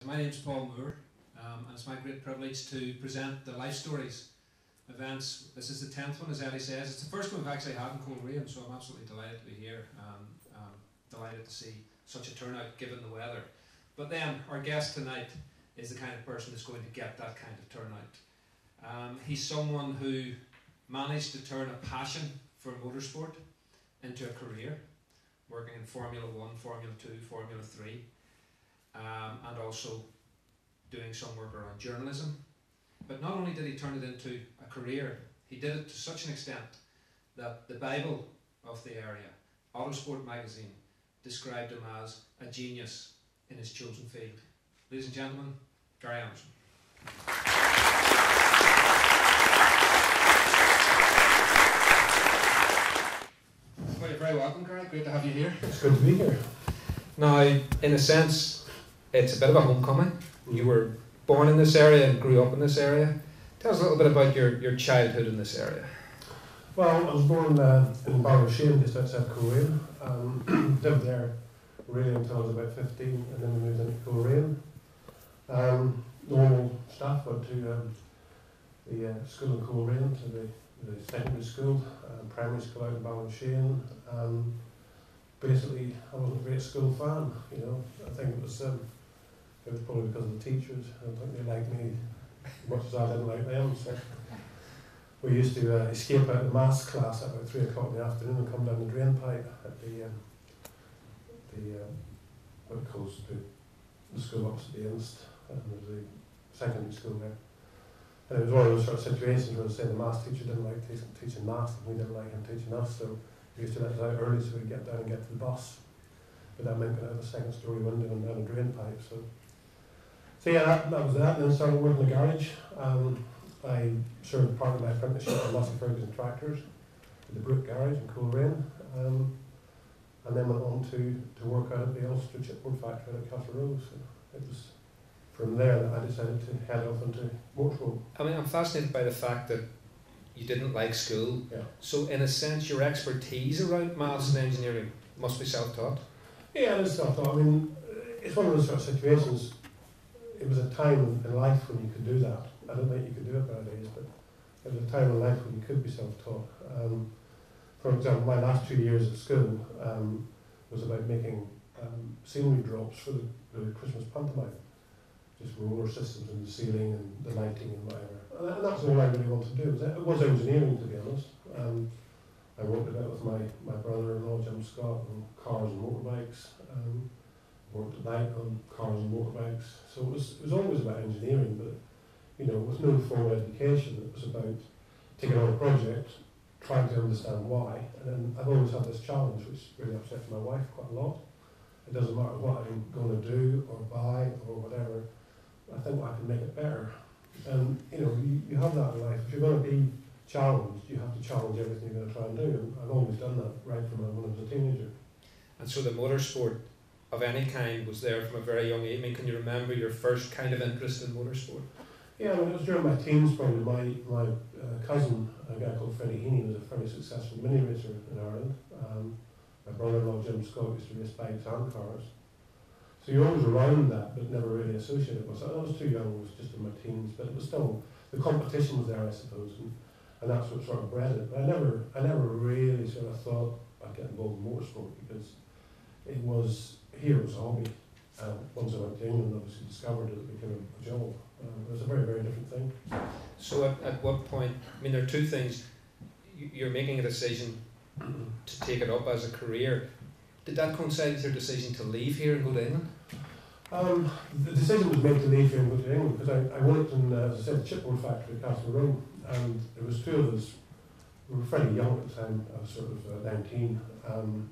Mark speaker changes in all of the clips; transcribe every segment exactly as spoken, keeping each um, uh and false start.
Speaker 1: My name's Paul Moore, um, and it's my great privilege to present the Life Stories events. This is the tenth one, as Eddie says. It's the first one we've actually had in Coleraine, so I'm absolutely delighted to be here. Um, um, delighted to see such a turnout given the weather. But then, our guest tonight is the kind of person that's going to get that kind of turnout. Um, he's someone who managed to turn a passion for motorsport into a career, working in Formula One, Formula Two, Formula Three. Um, and also doing some work around journalism. But not only did he turn it into a career, he did it to such an extent that the Bible of the area, Autosport magazine, described him as a genius in his chosen field. Ladies and gentlemen, Gary Anderson. Well, you're very welcome, Gary. Great to have you here.
Speaker 2: It's good to be here.
Speaker 1: Now, in a sense, it's a bit of a homecoming. You were born in this area and grew up in this area. Tell us a little bit about your, your childhood in this area.
Speaker 2: Well, I was born uh, in Ballyshane, just outside Coleraine. Um, lived there really until I was about fifteen, and then we moved into Coleraine. Um, normal stuff, went to um, the uh, school in Coleraine, to the, the secondary school, uh, primary school out in Ballyshane. Um, basically, I wasn't a great school fan, you know. I think it was um, It was probably because of the teachers. I don't think they liked me as much as I didn't like them. So we used to uh, escape out of maths class at about three o'clock in the afternoon and come down the drain pipe at the um, the uh, what it calls the, the school opposite the Inst, and there was a secondary school there. And it was one of those sort of situations where, say, the maths teacher didn't like teaching, teaching maths, and we didn't like him teaching us. So we used to let us out early so we'd get down and get to the bus. But that meant going out of a second story window and down a drain pipe. So. So yeah, that, that was that. Then started working in the garage. Um, I served part of my apprenticeship on Massey Ferguson tractors at the Brook Garage in Coleraine, um, and then went on to, to work out at the Ulster chipboard factory at Castle Row. So it was from there that I decided to head off into motorsport.
Speaker 1: I mean, I'm fascinated by the fact that you didn't like school.
Speaker 2: Yeah.
Speaker 1: So in a sense, your expertise around maths and engineering must be self-taught.
Speaker 2: Yeah, it is self-taught. I mean, it's one of those sort of situations. It was a time in life when you could do that. I don't think you could do it nowadays, but it was a time in life when you could be self-taught. Um, for example, my last two years at school um, was about making um, scenery drops for the, the Christmas pantomime. Just roller systems in the ceiling and the lighting and whatever. And, that, and that's all I really wanted to do. It was engineering, to be honest. Um, I worked it out with my, my brother-in-law, Jim Scott, on cars and motorbikes. Um, worked at night on cars and motorbikes, so it was it was always about engineering, but you know, with no formal education, it was about taking on a project, trying to understand why, and then I've always had this challenge, which really upsets my wife quite a lot. It doesn't matter what I'm going to do or buy or whatever, I think I can make it better. And you know, you, you have that in life. If you're going to be challenged, you have to challenge everything you're going to try and do, and I've always done that right from when I was a teenager.
Speaker 1: And so the motorsport of any kind was there from a very young age. I mean, can you remember your first kind of interest in motorsport?
Speaker 2: Yeah, I mean, it was during my teens probably. My, my uh, cousin, a guy called Freddie Heaney, was a fairly successful mini racer in Ireland. Um, my brother-in-law Jim Scott used to race bikes and cars. So you're always around that, but never really associated with it. I was too young, it was just in my teens, but it was still, the competition was there, I suppose, and, and that's what sort of bred it. But I never, I never really sort of thought I'd get involved in motorsport, because it was, here it was a hobby. Um, once I went to England, obviously discovered it, it became a job. Um, it was a very, very different thing.
Speaker 1: So at, at what point, I mean, there are two things. You're making a decision to take it up as a career. Did that coincide with your decision to leave here and go to England?
Speaker 2: Um, the decision was made to leave here and go to England, because I, I worked in, uh, as I said, the chipboard factory at Castle Row, and there was two of us. We were fairly young at the time. I was sort of uh, nineteen. Um,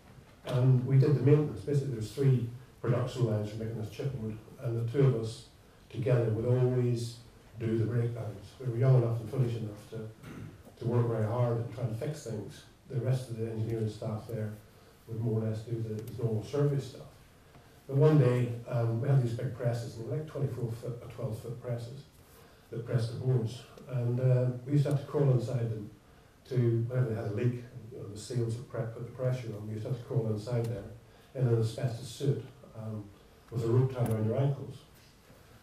Speaker 2: And we did the maintenance. Basically, there's three production lines for making this chipboard, and the two of us together would always do the breakdowns. We were young enough and foolish enough to, to work very hard and try and fix things. The rest of the engineering staff there would more or less do the, the normal service stuff. But one day, um, we had these big presses, and they were like twenty-four foot or twelve foot presses that pressed the boards. And uh, we used to have to crawl inside them to, whenever they had a leak, the seals that put the pressure on, you used to have to crawl inside there in an asbestos suit um, with a rope tied around your ankles.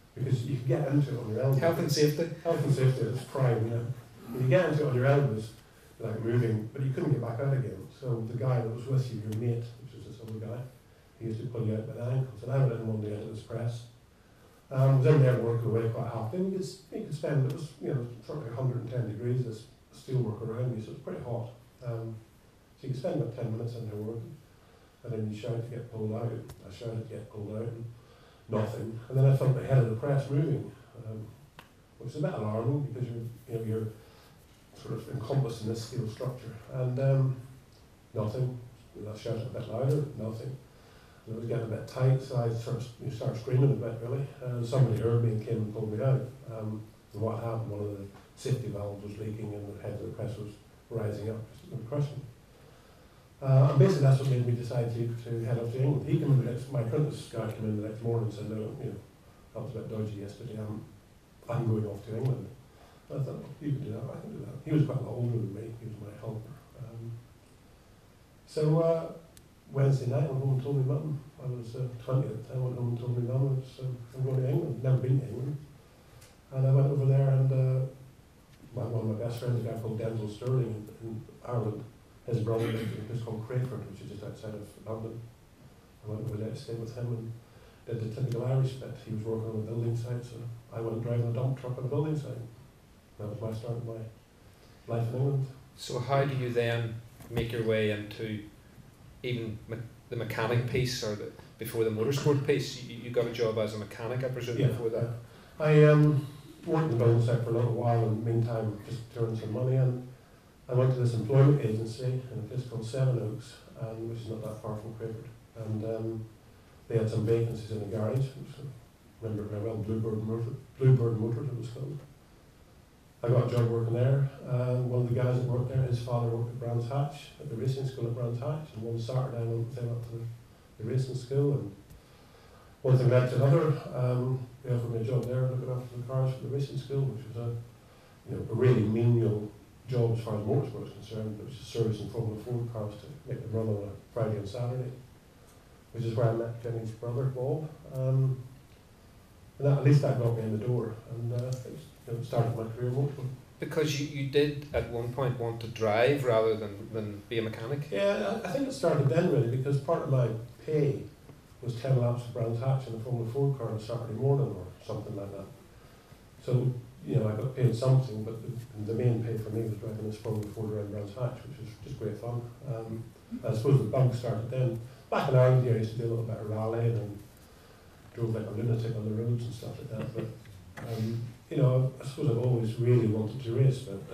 Speaker 2: because you can get into it on your elbows.
Speaker 3: Health and safety.
Speaker 2: Health and safety is prime, you know. And you get into it on your elbows, like moving, but you couldn't get back out again. So the guy that was with you, your mate, which was this other guy, he used to pull you out by the ankles. And I went in one day into this press. Um, I was in there working away quite happy. And you could, you could spend, it was, you know, sort of like one hundred ten degrees, this steel work around me, so it was pretty hot. Um, so you could spend about ten minutes in there working. And then you shout to get pulled out. I shouted to get pulled out and nothing. And then I felt the head of the press moving, um, which is a bit alarming because you're, you know, you're sort of encompassed in this steel structure. And um, nothing. I shouted a bit louder, nothing. And it was getting a bit tight, so I sort of you start screaming a bit really. And somebody heard me and came and pulled me out. Um, and what happened, one of the safety valves was leaking and the head of the press was rising up and crushing. Uh, and basically that's what made me decide to, to head up to England. He came in the next, my apprentice guy came in the next morning and said, no, you know, that was a bit dodgy yesterday, I'm, I'm going off to England. And I thought, well, you can do that, I can do that. He was quite a lot older than me, he was my helper. Um, so uh, Wednesday night I went home and told my mum, I was uh, twenty at the time, I went home and told my mum I was, uh, I'm going to England, never been to England. And I went over there and uh, my, one of my best friends, a guy called Denzel Sterling in, in Ireland, his brother lived in a place called Crayford, which is just outside of London. I went over there to stay with him and did the typical Irish bit. He was working on a building site, so I went driving a dump truck on a building site. That was my start of my life in England.
Speaker 3: So how do you then make your way into even me the mechanic piece or the, before the motorsport piece? You, you got a job as a mechanic, I presume,
Speaker 2: yeah,
Speaker 3: before that?
Speaker 2: Yeah. I um, worked in the building site for a little while and meantime just to earn some money, and I went to this employment agency in a place called Seven Oaks, um, which is not that far from Crayford. And um, they had some vacancies in the garage, which I remember very well, Bluebird Motor, Bluebird Motors it was called. I got a job working there, and one of the guys that worked there, his father worked at Brands Hatch, at the racing school at Brands Hatch, and one Saturday I went with him up to the, the racing school, and one thing led to another. Um, they offered me a job there looking after the cars for the racing school, which was a, you know, a really menial job as far as motorsport is concerned. It was just servicing Formula Ford cars to make them run on a Friday and Saturday, which is where I met Jenny's brother, Bob. Um, and that, at least that got me in the door, and uh, it, you know, started my career in motorsport.
Speaker 3: Because you, you did at one point want to drive rather than, than be a mechanic?
Speaker 2: Yeah, I, I think it started then really, because part of my pay was ten laps of Brands Hatch in a Formula Ford car on a Saturday morning or something like that. So, you know, I got paid something, but the, the main pay for me was driving this Formula Ford around Brands Hatch, which was just great fun. Um, I suppose the bug started then. Back in Ireland, I used to do a little bit of rallying and drove like a lunatic on the roads and stuff like that. But, um, you know, I suppose I've always really wanted to race, but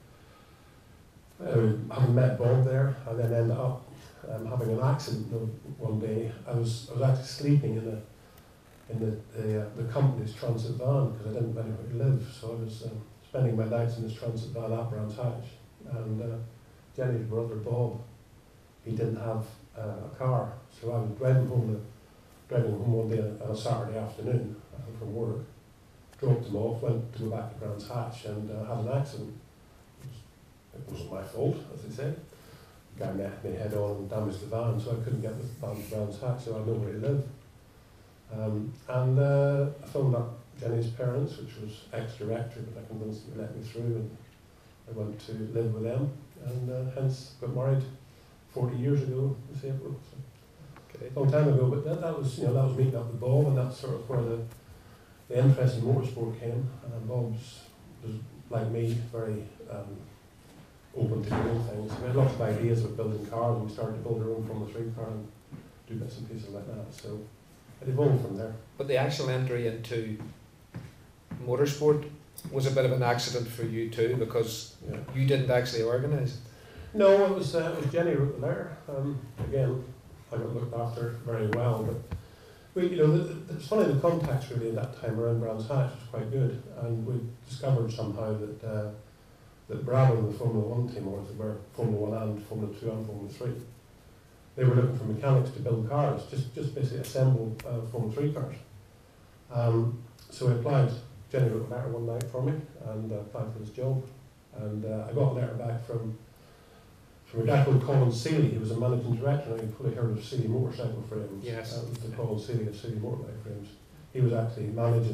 Speaker 2: uh, uh, having met Bob there, I then ended up um, having an accident one day. I was I was actually sleeping in the in the the, uh, the company's transit van because I didn't know anywhere to live, so I was um, spending my nights in this transit van at Brands Hatch. And uh, Jenny's brother Bob, he didn't have uh, a car, so I was driving home the, driving home one day on a Saturday afternoon uh, from work. Dropped him off, went to go back to Brands Hatch, and uh, had an accident. It, was, it wasn't my fault, as they say. The guy met me head on and damaged the van, so I couldn't get the van to Brands Hatch, so I know where he lived. Um, and uh, I phoned up Jenny's parents, which was ex-director, but I convinced them to let me through, and I went to live with them, and uh, hence got married forty years ago this April. So okay. A long time ago, but that, that was, you know, that was meeting up with Bob, and that's sort of where the The interest in motorsport came, and Bob's was, like me, very um, open to doing things. We had lots of ideas of building cars, and we started to build our own Formula three car and do bits and pieces like that. So it evolved from there.
Speaker 3: But the actual entry into motorsport was a bit of an accident for you too, because yeah. you didn't actually organise it.
Speaker 2: No, it was, uh, it was Jenny wrote the letter. Um, again, I got looked after very well, but we, you know, the, the, it's funny, the contacts really at that time around Brands Hatch was quite good, and we discovered somehow that uh, that Bravo and the Formula One team, or as it were, Formula One and Formula Two and Formula Three, they were looking for mechanics to build cars, just just basically assemble uh, Formula Three cars. Um, so I applied. Jenny wrote a letter one night for me, and uh, applied for this job, and uh, I got a letter back from. From a guy called Colin Seeley. He was a managing director, and you've probably heard of Seeley Motorcycle Frames.
Speaker 3: Yes.
Speaker 2: That was the Colin Seeley of Seeley Motorcycle Frames. He was actually managing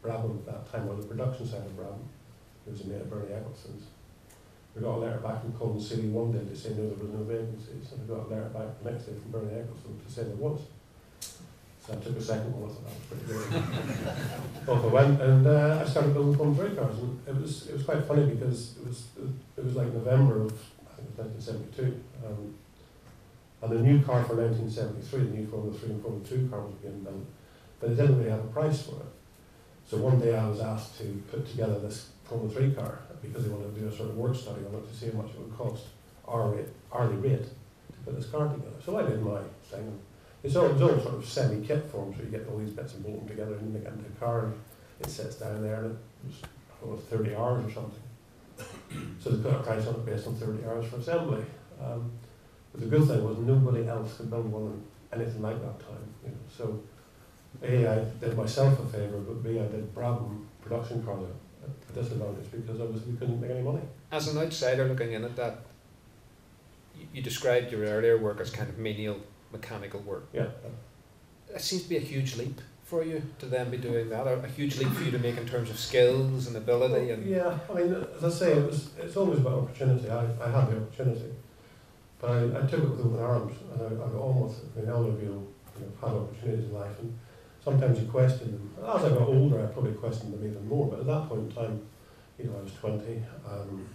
Speaker 2: Brabham at that time, on the production side of Brabham. It was a mate of Bernie Eccleston's. We got a letter back from Cullen City one day to say no, there was no vacancies, and we got a letter back the next day from Bernie Eccleston to say there was. So I took a second one, I thought that was pretty good. Off I went, and uh, I started building Formula three cars, and it was it was quite funny because it was it was like November of, I think it was nineteen seventy-two, um, and the new car for nineteen seventy-three, the new Formula three and Formula two car was being built, but they didn't really have a price for it. So one day I was asked to put together this Formula three car because they wanted to do a sort of work study on it to see how much it would cost, hourly, hourly rate, to put this car together. So I did my thing. It's all, it's all sort of semi-kit form, so you get all these bits and bolt them together and make it into a car, and it sits down there, and it was, I don't know, thirty hours or something. So they put a price on it based on thirty hours for assembly. Um, but the good thing was nobody else could build one anything like that time. You know. So A, I did myself a favour, but B, I did Brabham production cars at a disadvantage because obviously we couldn't make any money.
Speaker 3: As an outsider looking in at that, you, you described your earlier work as kind of menial mechanical work.
Speaker 2: Yeah.
Speaker 3: It seems to be a huge leap for you to then be doing that, a, a huge leap for you to make in terms of skills and ability. And
Speaker 2: yeah, I mean, as I say, it was, it's always about opportunity. I, I had the opportunity, but I, I took it with open arms, and I, I got on with it. I mean, all of you, you know, had opportunities in life, and sometimes you question them. As I got older, I probably questioned them even more, but at that point in time, you know, I was twenty, um,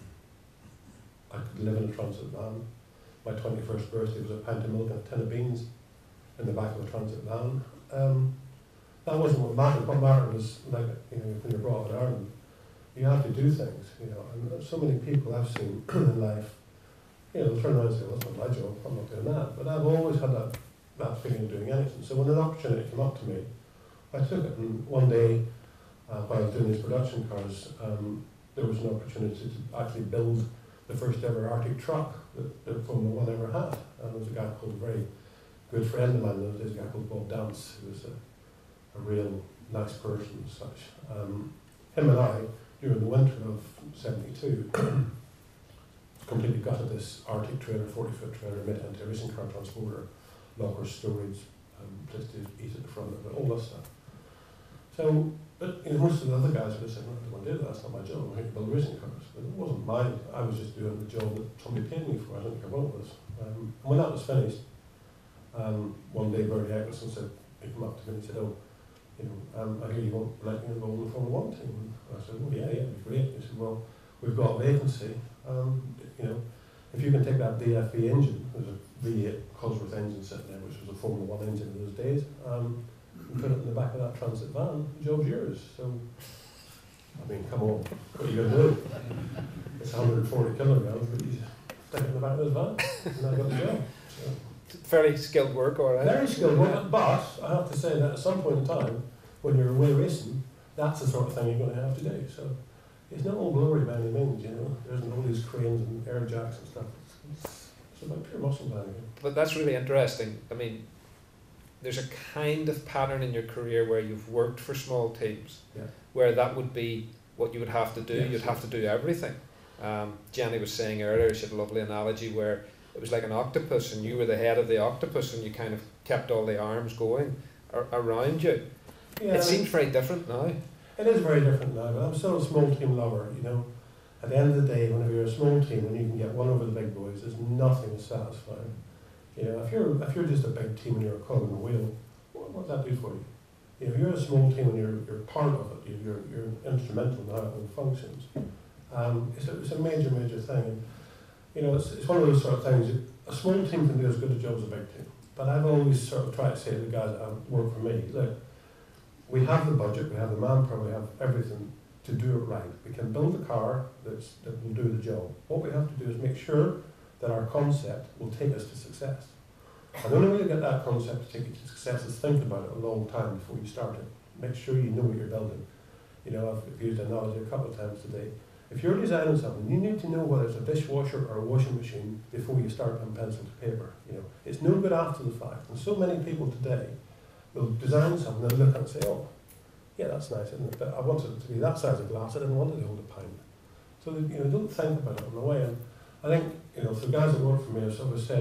Speaker 2: I could live in a transit van. My twenty-first birthday was a pint of milk and a tin of beans in the back of a transit van. Um, that wasn't what mattered. What mattered was, like, you know, when you're brought up in Ireland, you have to do things, you know. And so many people I've seen in life, you know, they'll turn around and say, well, that's not my job, I'm not doing that. But I've always had that, that feeling of doing anything. So when an opportunity came up to me, I took it. And one day, uh, while I was doing these production cars, um, there was an opportunity to actually build the first ever Arctic truck that, that Formula One ever had. And there was a guy called, a very good friend of mine in those days, a guy called Bob Dance, who was a, a real nice person and such. Um, him and I, during the winter of seventy-two, completely gutted this Arctic trailer, forty foot trailer, made it into a racing car transporter, locker storage, um, place to eat at the front of it, all that stuff. So, but you know, most of the other guys would have said, no, I don't want to do that, that's not my job, I'm here to build racing cars. But it wasn't mine, I was just doing the job that somebody paid me for, I don't care what it was. Um, and when that was finished, um, one day Bernie Eccleston said, he came up to me and said, oh, you know, um, I hear you want to let me involved in the Formula One team. And I said, well, yeah, yeah, it'd be great. He said, well, we've got a vacancy, um, you know, if you can take that D F V engine, there's a V eight Cosworth engine sitting there, which was a Formula One engine in those days, um, and put it in the back of that transit van, the job's yours. So, I mean, come on, what are you going to do? It's one hundred forty kilograms, but you stick it in the back of this van, and I got the job. So.
Speaker 3: Fairly skilled work, all right.
Speaker 2: Very skilled work, but I have to say that at some point in time, when you're away racing, that's the sort of thing you're going to have to do. So it's not all glory by any means, you know. There's all these cranes and air jacks and stuff. It's, it's about pure muscle management.
Speaker 3: But that's really interesting. I mean, there's a kind of pattern in your career where you've worked for small teams,
Speaker 2: yeah.
Speaker 3: where that would be what you would have to do.
Speaker 2: Yes.
Speaker 3: You'd have to do everything. Um, Jenny was saying earlier, she had a lovely analogy where it was like an octopus, and you were the head of the octopus, and you kind of kept all the arms going ar around you.
Speaker 2: Yeah,
Speaker 3: it seems very different now.
Speaker 2: It is very different now, but I'm still a small team lover, you know. At the end of the day, whenever you're a small team and you can get one over the big boys, there's nothing as satisfying. You know, if you're if you're just a big team and you're a cog in the wheel, what what does that do for you? You know, if you're a small team and you're you're part of it, you're you're instrumental in how it functions. Um, it's a it's a major major thing. And, you know, it's, it's one of those sort of things, a small team can do as good a job as a big team. But I've always sort of tried to say to the guys that work for me, look, we have the budget, we have the manpower, we have everything to do it right. We can build a car that's, that will do the job. What we have to do is make sure that our concept will take us to success. And the only way to get that concept to take you to success is think about it a long time before you start it. Make sure you know what you're building. You know, I've used an analogy a couple of times today. If you're designing something, you need to know whether it's a dishwasher or a washing machine before you start on pencil to paper. You know, it's no good after the fact. And so many people today will design something and look and say, oh, yeah, that's nice, isn't it? But I wanted it to be that size of glass, I didn't want it to hold a pint. So, you know, don't think about it on the way. And I think, you know, for guys that work for me, I've always said,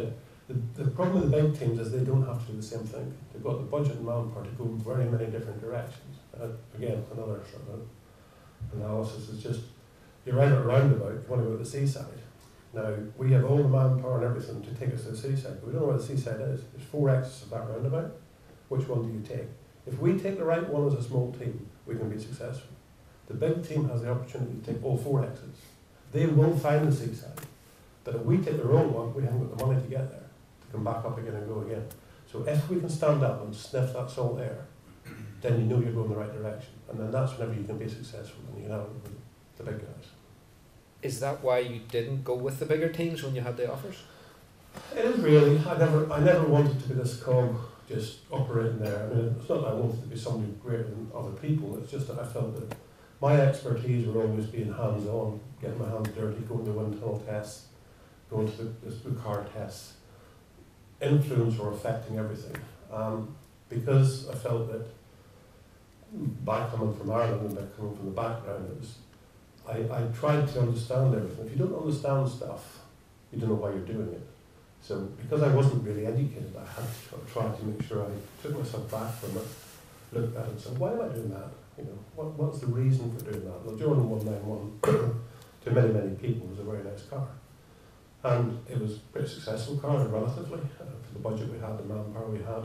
Speaker 2: The, the problem with the big teams is they don't have to do the same thing. They've got the budget and manpower to go in very many different directions. Uh, again, another sort of analysis is just, you're right at a roundabout, you want to go to the seaside. Now, we have all the manpower and everything to take us to the seaside, but we don't know where the seaside is. There's four exits of that roundabout. Which one do you take? If we take the right one as a small team, we can be successful. The big team has the opportunity to take all four exits. They will find the seaside. But if we take the wrong one, we haven't got the money to get there, to come back up again and go again. So if we can stand up and sniff that salt air, then you know you're going the right direction. And then that's whenever you can be successful and you know with the big guys.
Speaker 3: Is that why you didn't go with the bigger teams when you had the offers?
Speaker 2: It is really. I never I never wanted to be this cog just operating there. I mean, it's not that I wanted to be somebody greater than other people, it's just that I felt that my expertise were always being hands-on, getting my hands dirty, going to wind tunnel tests, going to the, the car tests, influence or affecting everything. Um, because I felt that by coming from Ireland and by coming from the background, it was, I, I tried to understand everything. If you don't understand stuff, you don't know why you're doing it. So because I wasn't really educated, I had to try to make sure I took myself back from it, looked at it and said, why am I doing that? You know, what, what's the reason for doing that? Well, Jordan one ninety-one, to many, many people, was a very nice car. And it was a pretty successful car, relatively, uh, for the budget we had, the manpower we had.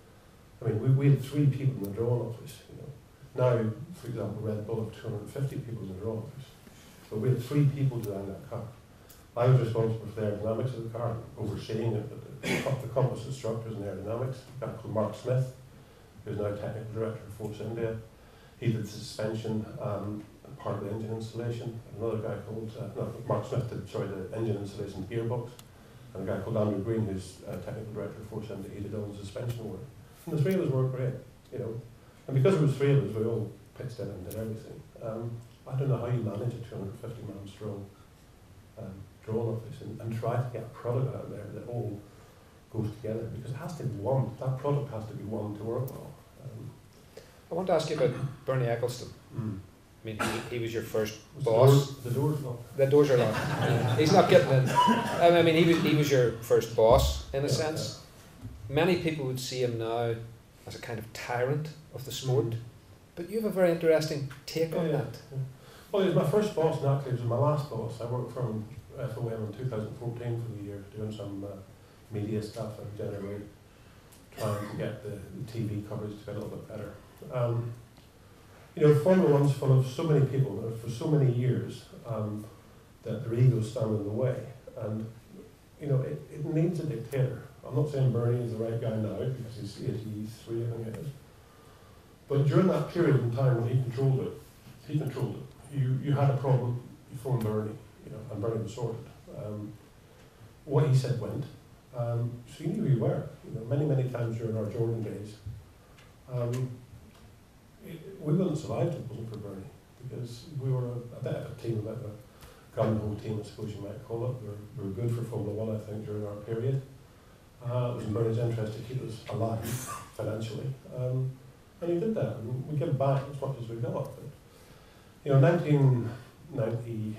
Speaker 2: I mean, we, we had three people in the drawing office, you know. Now, for example, Red Bull have two hundred fifty people in the drawing office. But we had three people designing that car. I was responsible for the aerodynamics of the car, overseeing it, but the, the compass instructors and aerodynamics, a guy called Mark Smith, who's now technical director of Force India. He did the suspension, um, and part of the engine installation. Another guy called, uh, no, Mark Smith did, sorry, the engine installation gearbox. And a guy called Andrew Green, who's uh, technical director of Force India, he did all the suspension work. And the three of us worked great, you know. And because there was three of us, we all pitched in and did everything. Um, I don't know how you manage a two hundred fifty man strong um, drawing office and, and try to get a product out there that all goes together, because it has to be one. That product has to be one to work well. Um,
Speaker 3: I want to ask you about Bernie Eccleston.
Speaker 2: mm.
Speaker 3: I mean, he, he was your first
Speaker 2: Was
Speaker 3: boss.
Speaker 2: The doors, the doors locked.
Speaker 3: The doors are locked. He's not getting in. I mean, he was, he was your first boss, in a
Speaker 2: Yeah,
Speaker 3: sense. Yeah. Many people would see him now as a kind of tyrant of the sport.
Speaker 2: Mm.
Speaker 3: But you have a very interesting take
Speaker 2: Yeah,
Speaker 3: on
Speaker 2: yeah,
Speaker 3: that.
Speaker 2: yeah. Well, he was my first boss, and actually he was my last boss. I worked for him F O M in two thousand fourteen for the year, doing some uh, media stuff and generally trying to get the, the T V coverage to get a little bit better. Um, you know, Formula One's full of so many people that for so many years um, that their egos stand in the way. And, you know, it, it needs a dictator. I'm not saying Bernie is the right guy now, because he's eighty-three, I think it is. But during that period in time when he controlled it, he controlled it. You, you had a problem, you phoned Bernie, you know, and Bernie was sorted. Um, what he said went. Um, so you knew who you were. You know, many, many times during our Jordan days, um, it, we wouldn't have survived if it wasn't for Bernie, because we were a, a bit of a team, a bit of a gun-ho team, I suppose you might call it. We were, we were good for Formula One, I think, during our period. Uh, it was in Bernie's interest to keep us alive financially, um, and he did that. And we give back as much as we got. But, you know, nineteen ninety.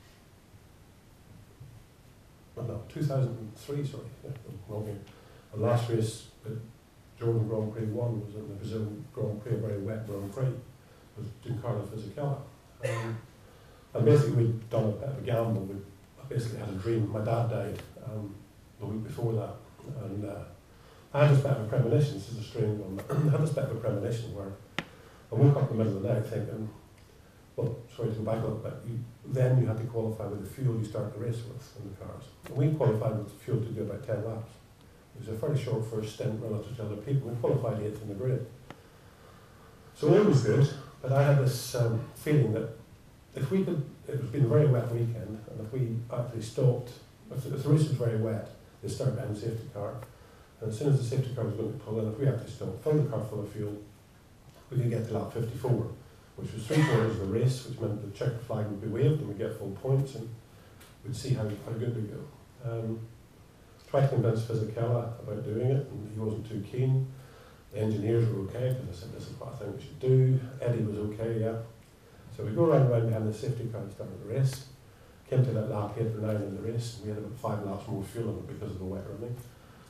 Speaker 2: Oh no, two thousand three, sorry, yeah, wrong here. The last race that Jordan Grand Prix won was in the Brazil Grand Prix, a very wet Grand Prix, with Giancarlo Fisichella. Um, and basically we'd done a bit of a gamble. We basically had a dream. My dad died um, the week before that, and uh, I had this bit of a premonition. This is a strange one. I had this bit of a premonition where I woke up in the middle of the night thinking, well, sorry to go back a little bit, you, then you had to qualify with the fuel you start the race with in the cars. And we qualified with the fuel to do about ten laps. It was a fairly short first stint relative to other people. We qualified eighth in the grid. So all was good, but I had this um, feeling that if we could, it was been a very wet weekend, and if we actually stopped, if the, if the race was very wet, they started behind the safety car, and as soon as the safety car was going to pull in, if we actually stopped, filled the car full of fuel, we could get to lap fifty-four. Which was three quarters of the race, which meant the checker flag would be waved and we'd get full points and we'd see how, how good we go. Um, tried to convince Fisichella about doing it, and he wasn't too keen. The engineers were okay, because I said, this is what I think we should do. Eddie was okay, yeah. So we go round and round behind the safety car and started the race. Came to that lap eight or nine in the race, and we had about five laps more fuel in it because of the wet running.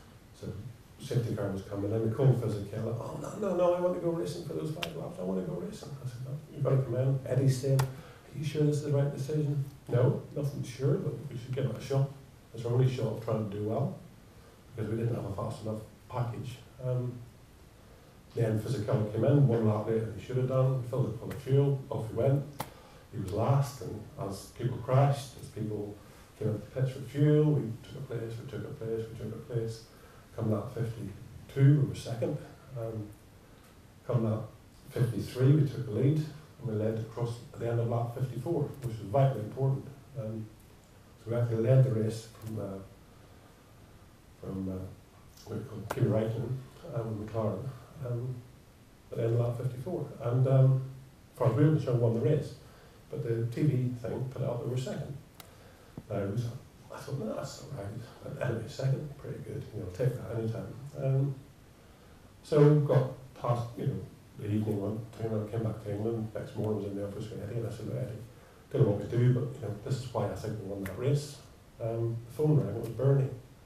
Speaker 2: So safety car was coming in, we called Physicella, oh no, no, no, I want to go racing for those five laps, I want to go racing. I said, no, you've got to come in. Eddie said, are you sure this is the right decision? No, nothing sure, but we should give it a shot. It's our only shot of trying to do well, because we didn't have a fast enough package. Um, then Physicella came in, one lap later he should have done, filled it full of fuel, off he went. He was last, and as people crashed, as people came into the pits for fuel, we took a place, we took a place, we took a place. Come lap fifty-two, we were second. Um, come lap fifty-three, we took the lead, and we led across at the end of lap fifty-four, which was vitally important. Um, so we actually led the race from uh, from uh, what do you call it, Coleraine, um, McLaren, um, at the end of lap fifty-four. And um, as far as we were concerned, won the race. But the T V thing put it up that we were second. Now, it was, I thought, no, that's all right. But anyway, second, pretty good. You know, take that anytime. Um, so we got past, you know, the evening one. I came back to England. Next morning, I was in the office with Eddie, and I said, Eddie, don't know what we do, but you know, this is why I think we won that race. Um, the phone rang. It was Bernie,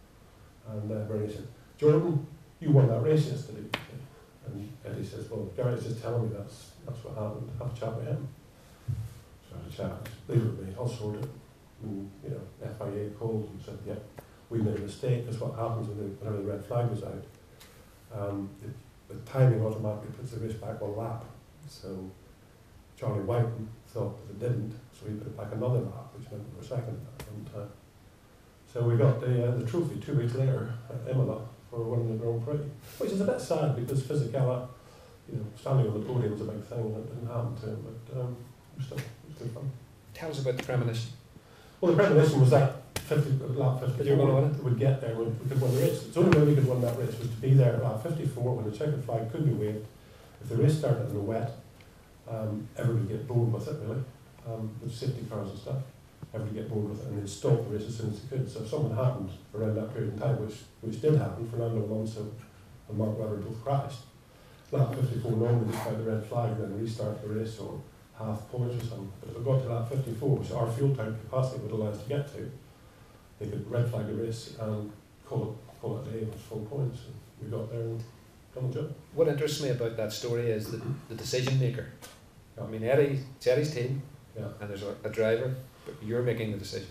Speaker 2: and uh, Bernie said, Jordan, you won that race yesterday. And Eddie says, well, Gary's just telling me that's that's what happened. Have a chat with him. So I had a chat. Leave it with me. I'll sort it. And, you know, F I A called and said, yeah, we made a mistake. That's what happens when the, whenever the red flag goes out. Um, the, the timing automatically puts the race back one lap. So Charlie Whiten thought that it didn't, so he put it back another lap, which meant we were second at that one time. So we got the uh, the trophy two weeks later at Imola for winning the Grand Prix, which is a bit sad because Physicella, you know, standing on the podium was a big thing and it didn't happen to him, but um, it was still, it was good fun.
Speaker 3: Tell us about the premonition.
Speaker 2: Well, the premonition was that fifty, lap fifty-four
Speaker 3: you were going to win it?
Speaker 2: would get there, we, we could win the race. The only way we could win that race was to be there at lap fifty-four when the checkered flag could be waved. If the race started in the wet, um, everybody would get bored with it really, um, with safety cars and stuff. Everybody would get bored with it and they'd stop the race as soon as they could. So if something happened around that period of time, which which did happen, Fernando Alonso and Mark Webber both crashed. Lap fifty-four normally just fight the red flag and then restart the race or half points or something. But if it got to lap fifty-four, which our fuel tank capacity would allow us to get to, they could red flag the race and call it call it a day with full points. And we got there and done the job.
Speaker 3: What interests me about that story is the, the decision maker. I mean, Eddie, it's Eddie's team,
Speaker 2: yeah.
Speaker 3: and there's a, a driver, but you're making the decision.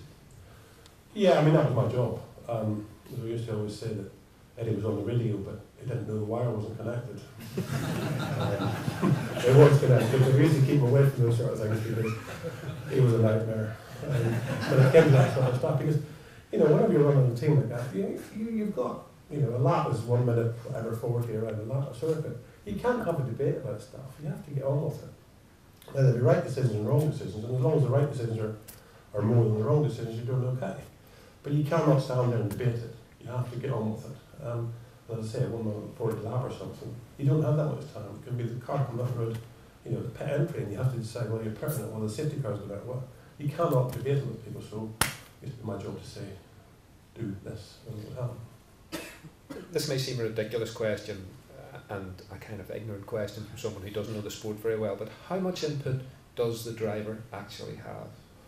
Speaker 2: Yeah, I mean, that was my job. Um, as we used to always say that Eddie was on the radio, but he didn't know the wire wasn't connected. um, it was connected, but we used to keep him away from those sort of things because he was a nightmare. Um, but it came to that sort of stuff because, you know, whenever you're running a team like that, you, you, you've got, you know, a lap is one minute, whatever, forty around a lap, a circuit. You can't have a debate about stuff. You have to get on with it. Now, there'll be right decisions and wrong decisions, and as long as the right decisions are, are more than the wrong decisions, you're doing okay. But you cannot stand there and debate it. You have to get on with it. Um, as I say, one minute forty lap or something, you don't have that much time. It can be the car coming up the road, you know, the pit entry, and you have to decide, well, you're pitting it, well, the safety car's going out. Well, you cannot debate it with people, so it's my job to say, do this, and it will happen.
Speaker 3: This may seem a ridiculous question uh, and a kind of ignorant question from someone who doesn't know the sport very well, but how much input does the driver actually have?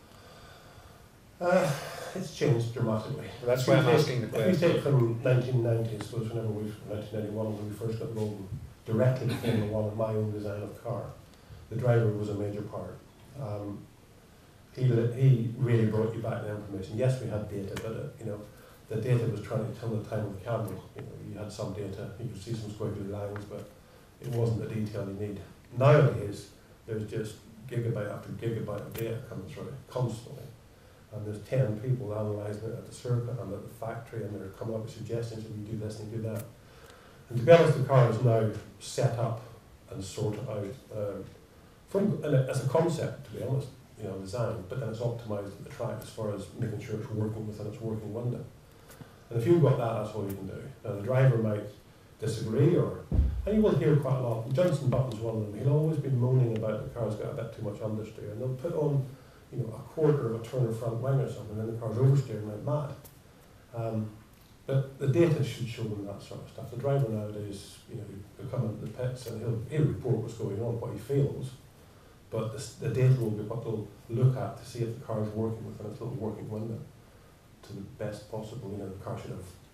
Speaker 2: Uh, it's changed dramatically.
Speaker 3: Well, that's why I'm asking the question.
Speaker 2: If we take from nineteen ninety, I suppose, whenever we, nineteen ninety-one, when we first got involved directly in Formula One and my own design of the car, the driver was a major part. Um, he, he really brought you back the information. Yes, we had data, but uh, you know, the data was trying to tell the time of the camera. You know, you had some data, you could see some squiggly lines, but it wasn't the detail you need. Nowadays, there's just gigabyte after gigabyte of data coming through constantly. And there's ten people analysing it at the circuit and at the factory, and they're coming up with suggestions, and you do this and you do that. And to be honest, the car is now set up and sorted out uh, from and it, as a concept, to be honest, you know, design, but then it's optimised at the track as far as making sure it's working within its working window. And if you've got that, that's all you can do. Now the driver might disagree, or and you will hear quite a lot. Johnson Button's one of them. He'll always be moaning about the car's got a bit too much understeer, and they'll put on, you know, a quarter of a turn of front wing or something, and the car's oversteering like mad. Um, but the data should show them that sort of stuff. The driver nowadays, you know, he'll come into the pits and he'll, he'll report what's going on, what he feels, but the, the data will be what they'll look at to see if the car is working within its little working window to the best possible. You know, the car should have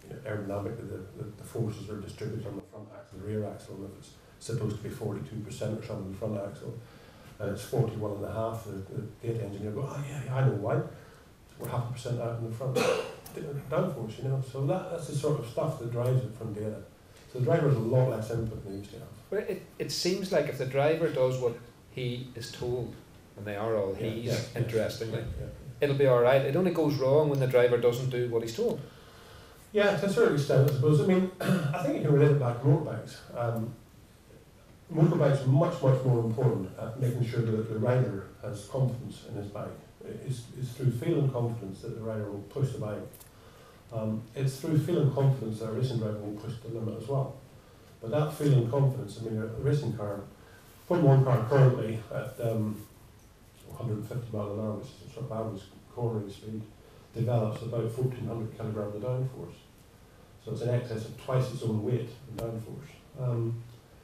Speaker 2: you know, aerodynamically the, the, the forces are distributed on the front axle and the rear axle, and if it's supposed to be forty-two percent or something in the front axle, and it's forty-one and a half, the, the data engineer go, oh yeah, yeah, I know why. We're half a percent out in the front downforce, you know. So that, that's the sort of stuff that drives it from data. So the driver has a lot less input than he used to have.
Speaker 3: But it, it seems like if the driver does what he is told, and they are all
Speaker 2: Yeah,
Speaker 3: he's,
Speaker 2: yeah,
Speaker 3: interestingly,
Speaker 2: yeah, yeah.
Speaker 3: it'll be alright. It only goes wrong when the driver doesn't do what he's told.
Speaker 2: Yeah, to a certain extent, I suppose. I mean, I think you can relate it back to motorbikes. Um, motorbikes are much, much more important at making sure that the rider has confidence in his bike. It's, it's through feeling confidence that the rider will push the bike. Um, it's through feeling confidence that a racing driver will push the limit as well. But that feeling confidence, I mean, a racing car, Formula One car currently at um, one hundred fifty miles an hour, which is sort of average cornering speed, develops about fourteen hundred kilograms of downforce. So it's in excess of twice its own weight in downforce. Um,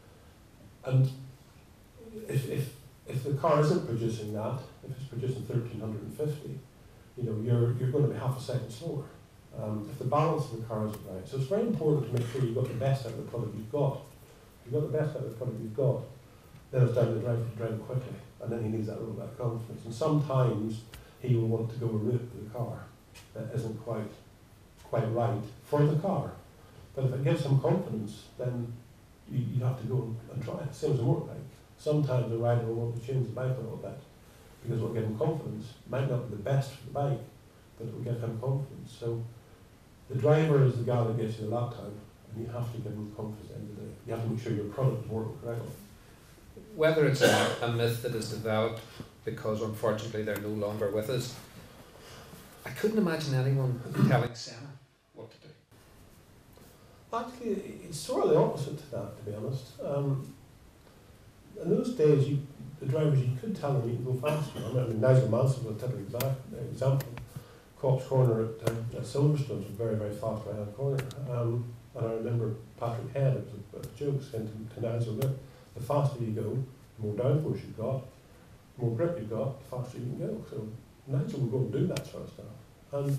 Speaker 2: and if, if, if the car isn't producing that, if it's producing thirteen fifty, you know, you're, you're going to be half a second slower. Um, if the balance of the car isn't right. So it's very important to make sure you've got the best out of the product you've got. If you've got the best out of the product you've got, then it's down to the driver to drive it quickly. And then he needs that little bit of confidence. And sometimes he will want to go a route with the car that isn't quite quite right for the car. But if it gives him confidence, then you, you have to go and, and try it. Same as a motorbike. Sometimes the rider will want to change the bike a little bit because it will give him confidence. It might not be the best for the bike, but it will give him confidence. So the driver is the guy that gets you the lap time, and you have to give him confidence at the end of the day. You have to make sure your product is working correctly.
Speaker 3: Whether it's a, a myth that is developed because unfortunately they're no longer with us, I couldn't imagine anyone telling Senna what to do.
Speaker 2: Actually, it's sort of the opposite to that, to be honest. Um, in those days, you, the drivers, you could tell them you can go faster. I mean, Nigel Mansell was a typical exact example. Cops Corner at, uh, at Silverstone was a very, very fast right-hand corner. Um, and I remember Patrick Head, it was a, a joke saying to, to Nigel, look, the faster you go, the more downforce you've got, the more grip you've got, the faster you can go. So Nigel would go and do that sort of stuff. And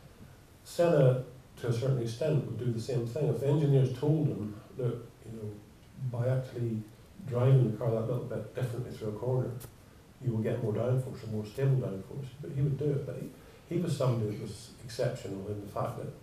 Speaker 2: Senna, to a certain extent, would do the same thing. If the engineers told him that, you know, by actually driving the car that little bit differently through a corner, you will get more downforce, or more stable downforce, but he would do it. But he, he was somebody that was exceptional in the fact that,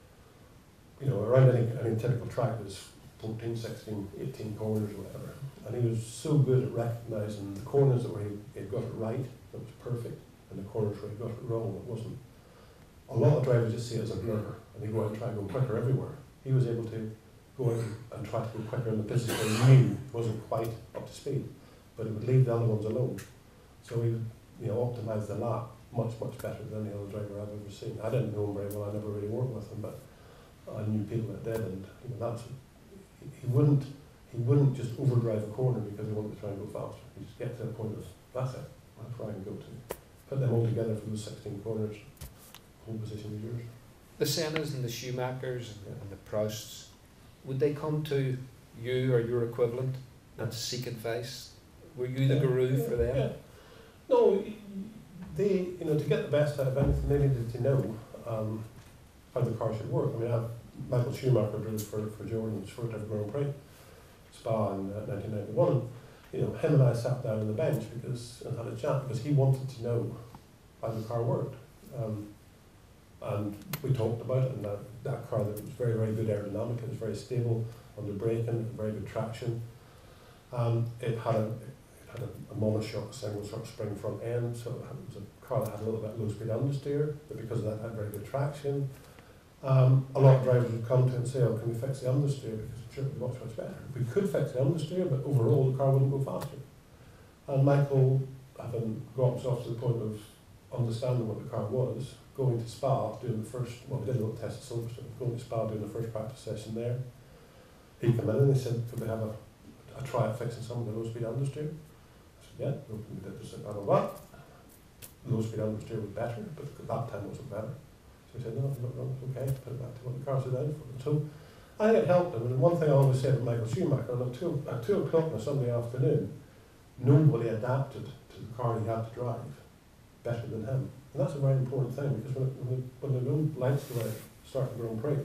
Speaker 2: you know, around any, any typical track there's fourteen, sixteen, eighteen corners or whatever, and he was so good at recognising the corners that where he, he got it right, that was perfect, and the corners where he got it wrong, it wasn't. A lot of drivers just see it as a blur, and they go out and try to go quicker everywhere. He was able to go out and try to go quicker in the places where he knew wasn't quite up to speed, but he would leave the other ones alone. So he would, you know, optimise the lap much, much better than any other driver I've ever seen. I didn't know him very well, I never really worked with him, but I knew people that did, and you know, that's, he, he wouldn't he wouldn't just overdrive a corner because he wanted to try and go faster. He'd just get to the point of, that's it, that's where I can go to. Put them all together for those sixteen corners, whole position is yours.
Speaker 3: The Sennas and the Schumachers and, yeah. and the Prousts, would they come to you or your equivalent and seek advice? Were you the yeah, guru
Speaker 2: yeah,
Speaker 3: for them?
Speaker 2: Yeah. No, they, you know, to get the best out of anything, they needed to know um, how the car should work. I mean, I have Michael Schumacher drove for, for Jordan's first ever Grand Prix, Spa in uh, nineteen ninety-one. You know, him and I sat down on the bench because and had a chat because he wanted to know how the car worked. Um, and we talked about it, and that, that car that was very, very good aerodynamic, it was very stable under braking, very good traction. Um, it had a had a, a monoshock single sort of spring front end, so it was a car that had a little bit low speed understeer, but because of that it had very good traction. Um, a lot of drivers would come to it and say, oh, can we fix the understeer, because I'm sure it would be much, much better. We could fix the understeer, but overall the car wouldn't go faster. And Michael, having got himself to the point of understanding what the car was, going to Spa, doing the first, well we did a little test at Silverstone, going to Spa, doing the first practice session there. He came in and he said, could we have a, a try at fixing some of the low speed understeer? I said, yeah, we did this, blah, blah, blah. Low speed understeer was better, but at that time it wasn't better. So he said, no, no, no, it's okay, put it back to what the car's designed for. And so I think it helped him. And one thing I always said with Michael Schumacher, at two, at two o'clock on a Sunday afternoon, nobody adapted to the car he had to drive better than him. And that's a very important thing, because when, it, when, the, when the no lights go out, start the Grand Prix,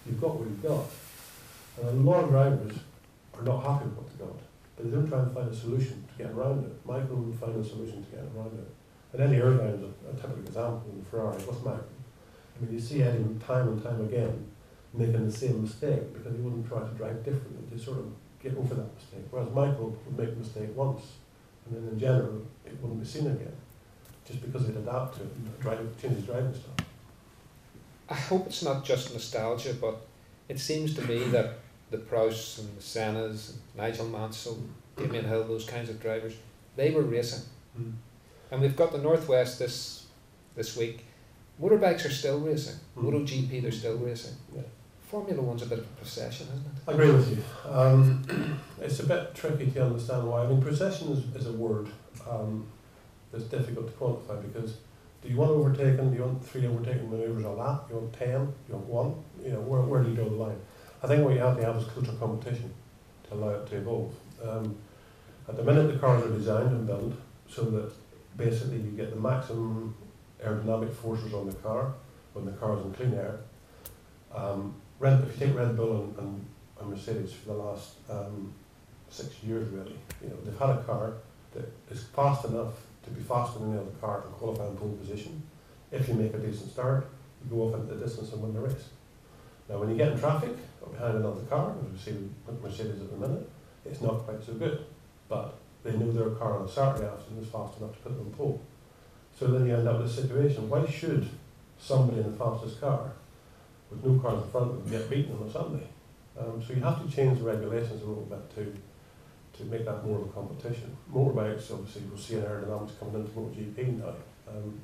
Speaker 2: you've got what you've got. And a lot of drivers are not happy with what they've got, but they don't try and find a solution to get around it. Michael found a solution to get around it. And Eddie Irvine is a, a typical example in Ferrari, what's Michael? I mean, you see Eddie time and time again making the same mistake because he wouldn't try to drive differently to sort of get over that mistake. Whereas Michael would make a mistake once, and then in general, it wouldn't be seen again, just because he'd adapt to it and drive, change his driving style.
Speaker 3: I hope it's not just nostalgia, but it seems to me that the Prousts and the Sennas, and Nigel Mansell, Damien Hill, those kinds of drivers, they were racing.
Speaker 2: Mm.
Speaker 3: And we've got the Northwest this this week. Motorbikes are still racing.
Speaker 2: Mm.
Speaker 3: MotoGP, they're still racing.
Speaker 2: Yeah.
Speaker 3: Formula One's a bit of a procession, isn't it?
Speaker 2: I agree with you. Um, it's a bit tricky to understand why. I mean, procession is, is a word um, that's difficult to quantify because do you want overtaken? Do you want three overtaking manoeuvres a lap? Do you want ten? Do you want one? You know, where, where do you draw the line? I think what you have to have is cultural competition to allow it to evolve. Um, at the minute, the cars are designed and built so that basically you get the maximum aerodynamic forces on the car when the car is in clean air. Um, Red, if you take Red Bull and, and, and Mercedes for the last um, six years, really, you know, they've had a car that is fast enough to be faster than the other car to qualify in pole position. If you make a decent start, you go off into the distance and win the race. Now, when you get in traffic or behind another car, as we see with Mercedes at the minute, it's not quite so good. But they knew their car on a Saturday afternoon was fast enough to put them in pole. So then you end up with a situation, why should somebody in the fastest car with no cars in front of them get beaten on a Sunday? Um, so you have to change the regulations a little bit to to make that more of a competition. Motorbikes, obviously, we'll see an aerodynamics coming into MotoGP now. Um,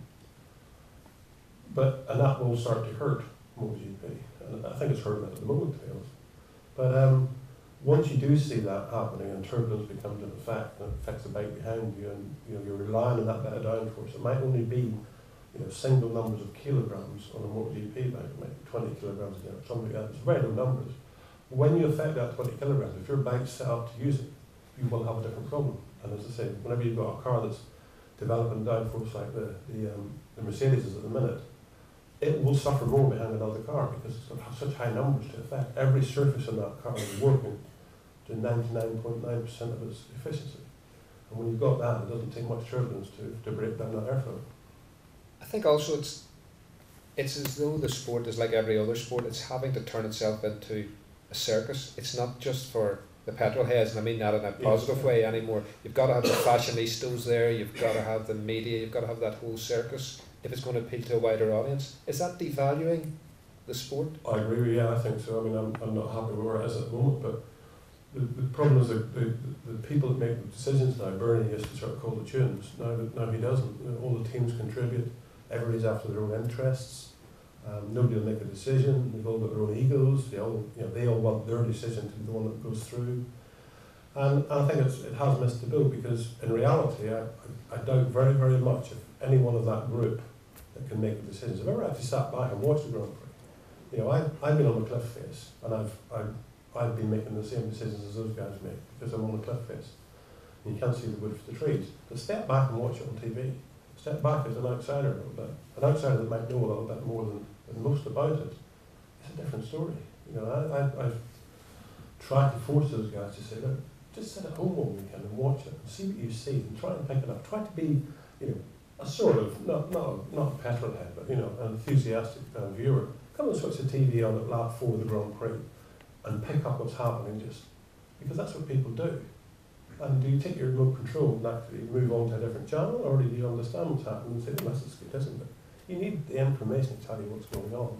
Speaker 2: but, and that will start to hurt MotoGP. And I think it's hurting it at the moment, to be honest. But um, once you do see that happening and turbulence becomes an effect and it affects the bike behind you and you know, you're relying on that bit of downforce, it might only be you know, single numbers of kilograms on a MotoGP bike, it might be twenty kilograms again or something like that. It's very low numbers. When you affect that twenty kilograms, if your bike's set up to use it, you will have a different problem. And as I say, whenever you've got a car that's developing downforce like the, the, um, the Mercedes is at the minute, it will suffer more behind another car because it's got such high numbers to affect. Every surface in that car is working to ninety-nine point nine percent of its efficiency. And when you've got that, it doesn't take much turbulence to, to break down that airflow.
Speaker 3: I think also it's it's as though the sport is like every other sport. It's having to turn itself into a circus. It's not just for the petrol heads, and I mean that in a positive
Speaker 2: yes,
Speaker 3: way anymore. You've got to have the fashionistas there, you've got to have the media, you've got to have that whole circus if it's going to appeal to a wider audience. Is that devaluing the sport?
Speaker 2: I agree with you, yeah, I think so. I mean, I'm, I'm not happy where it is at the moment, but the, the problem is that the, the, the people that make the decisions now, Bernie used to sort of call the tunes, now, now he doesn't. All the teams contribute, everybody's after their own interests. Um, nobody will make a decision. They've all got their own egos. They all, you know, they all want their decision to be the one that goes through. And, and I think it's, it has missed the boat because in reality, I, I, I doubt very, very much if any one of that group that can make the decisions. I've ever actually sat back and watched the Grand Prix. You know, I've, I've been on the cliff face and I've, I've, I've been making the same decisions as those guys make because I'm on the cliff face. And you can't see the wood for the trees. But step back and watch it on T V. Step back as an outsider a little bit. An outsider that might know a little bit more than and most about it, it's a different story. You know, I, I, I've tried to force those guys to say, look, just sit at home all weekend and watch it and see what you see and try and pick it up. Try to be, you know, a sort of, not not not a petrol head, but, you know, an enthusiastic uh, viewer. Come and switch the T V on at lap four of the Grand Prix and pick up what's happening just, because that's what people do. And do you take your remote control and actually move on to a different channel, or do you understand what's happening and say, well, this is good, isn't it? You need the information to tell you what's going on.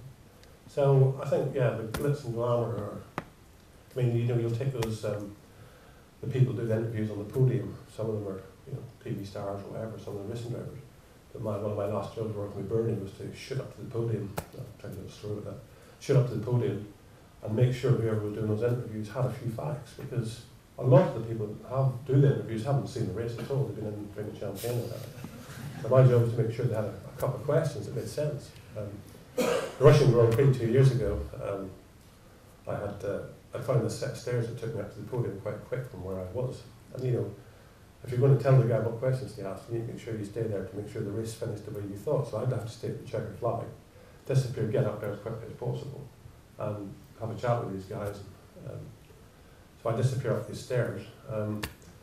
Speaker 2: So I think, yeah, the glitz and glamour are, I mean, you know, you'll take those, um, the people who do the interviews on the podium, some of them are, you know, T V stars or whatever, some of them racing drivers. But my, one of my last jobs working with Bernie was to shoot up to the podium, I'm trying to do a story with that, shoot up to the podium and make sure whoever was doing those interviews had a few facts, because a lot of the people that have, do the interviews haven't seen the race at all, they've been in drinking champagne and that. So my job was to make sure they had a, a couple of questions that made sense. Um, the Russian Grand Prix two years ago, um, I had uh, I found this set of stairs that took me up to the podium quite quick from where I was. And you know, if you're going to tell the guy what questions to ask, you need to make sure you stay there to make sure the race finished the way you thought. So I'd have to stay at the checkered flag, disappear, get up there as quickly as possible, and have a chat with these guys. Um, so I disappear up these stairs, um,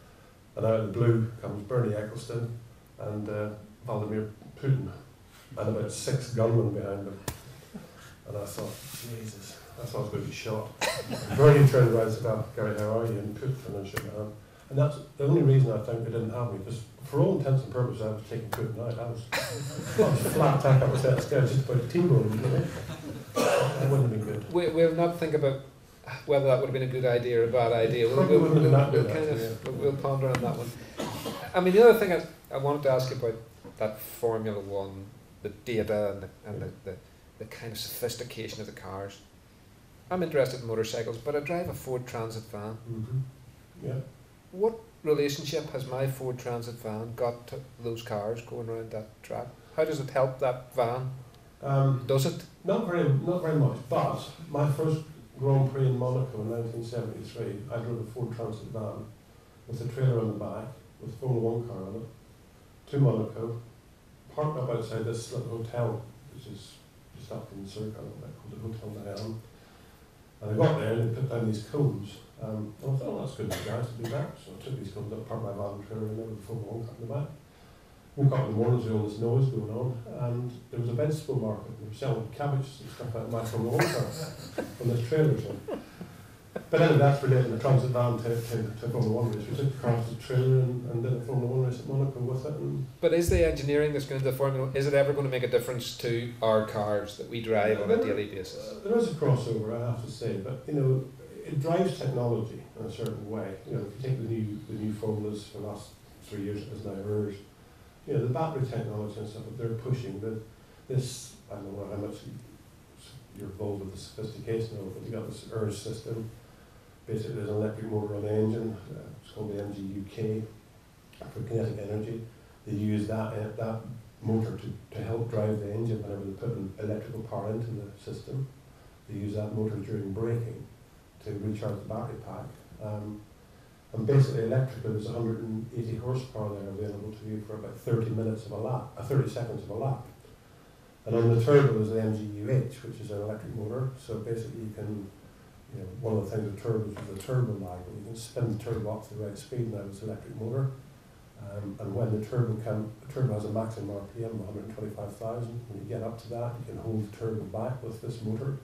Speaker 2: and out of the blue comes Bernie Ecclestone and uh, Vladimir Putin, and about six gunmen behind them. And I thought, Jesus, I thought I was going to be shot. Bernie turned around and said, "Oh, Gary, how are you?" And Putin turned and shook my hand. And that's the only reason I think they didn't have me, because for all intents and purposes I was taking Putin out. I was, I was flat tack up a set of stairs just about T-bone, you know. That wouldn't have been good.
Speaker 3: We, we'll not think about whether that would have been a good idea or a bad idea. We'll,
Speaker 2: Probably
Speaker 3: we'll,
Speaker 2: wouldn't
Speaker 3: we'll,
Speaker 2: have been
Speaker 3: we'll
Speaker 2: that
Speaker 3: kind
Speaker 2: good,
Speaker 3: of
Speaker 2: yeah.
Speaker 3: we'll, we'll ponder on that one. I mean, the other thing I, I wanted to ask you about that Formula One, the data and the, and the, the, the kind of sophistication of the cars. I'm interested in motorcycles, but I drive a Ford Transit van.
Speaker 2: Mm-hmm. Yeah.
Speaker 3: What relationship has my Ford Transit van got to those cars going around that track? How does it help that van?
Speaker 2: Um,
Speaker 3: Does it?
Speaker 2: Not very, not very much. But my first Grand Prix in Monaco in nineteen seventy-three, I drove a Ford Transit van with a trailer on the back, with a Formula One car on it, to Monaco, parked up outside this little hotel, which is just up in the circle, called the Hotel Diane. And I got there and they put down these cones. Um, and I thought, oh, that's good of you guys to do that. So I took these cones up, parked my van and trailer in there with the Formula One car in the back. Woke up in the mornings with all this noise going on, and there was a vegetable market, and they were selling cabbages and stuff like that from the One car on this trailer. So. But anyway, that's related the transit van to, to, to Formula One race. We took the car to the trailer and, and did a Formula One race at Monaco with it. And
Speaker 3: But is the engineering that's going into the Formula One, is it ever going to make a difference to our cars that we drive on a daily basis?
Speaker 2: Uh, there is a crossover, I have to say, but you know, it drives technology in a certain way. You know, if you take the new the new formulas for the last three years, it is now ours. You know, the battery technology and stuff that they're pushing, the, this, I don't know how much you're involved with the sophistication of it, but you got this E R S system. Basically, there's an electric motor on the engine, uh, it's called the M G U K, for kinetic energy. They use that uh, that motor to, to help drive the engine whenever they put an electrical power into the system. They use that motor during braking to recharge the battery pack. Um, And basically, electrically, there's one hundred eighty horsepower there available to you for about thirty minutes of a lap, uh, thirty seconds of a lap. And on the turbo, there's the M G U H, which is an electric motor. So basically, you can, you know, one of the things with turbos is the turbo lag. When you can spin the turbo up to the right speed, now it's an electric motor. Um, and when the turbo can, the turbo has a maximum R P M of one hundred twenty-five thousand. When you get up to that, you can hold the turbo back with this motor.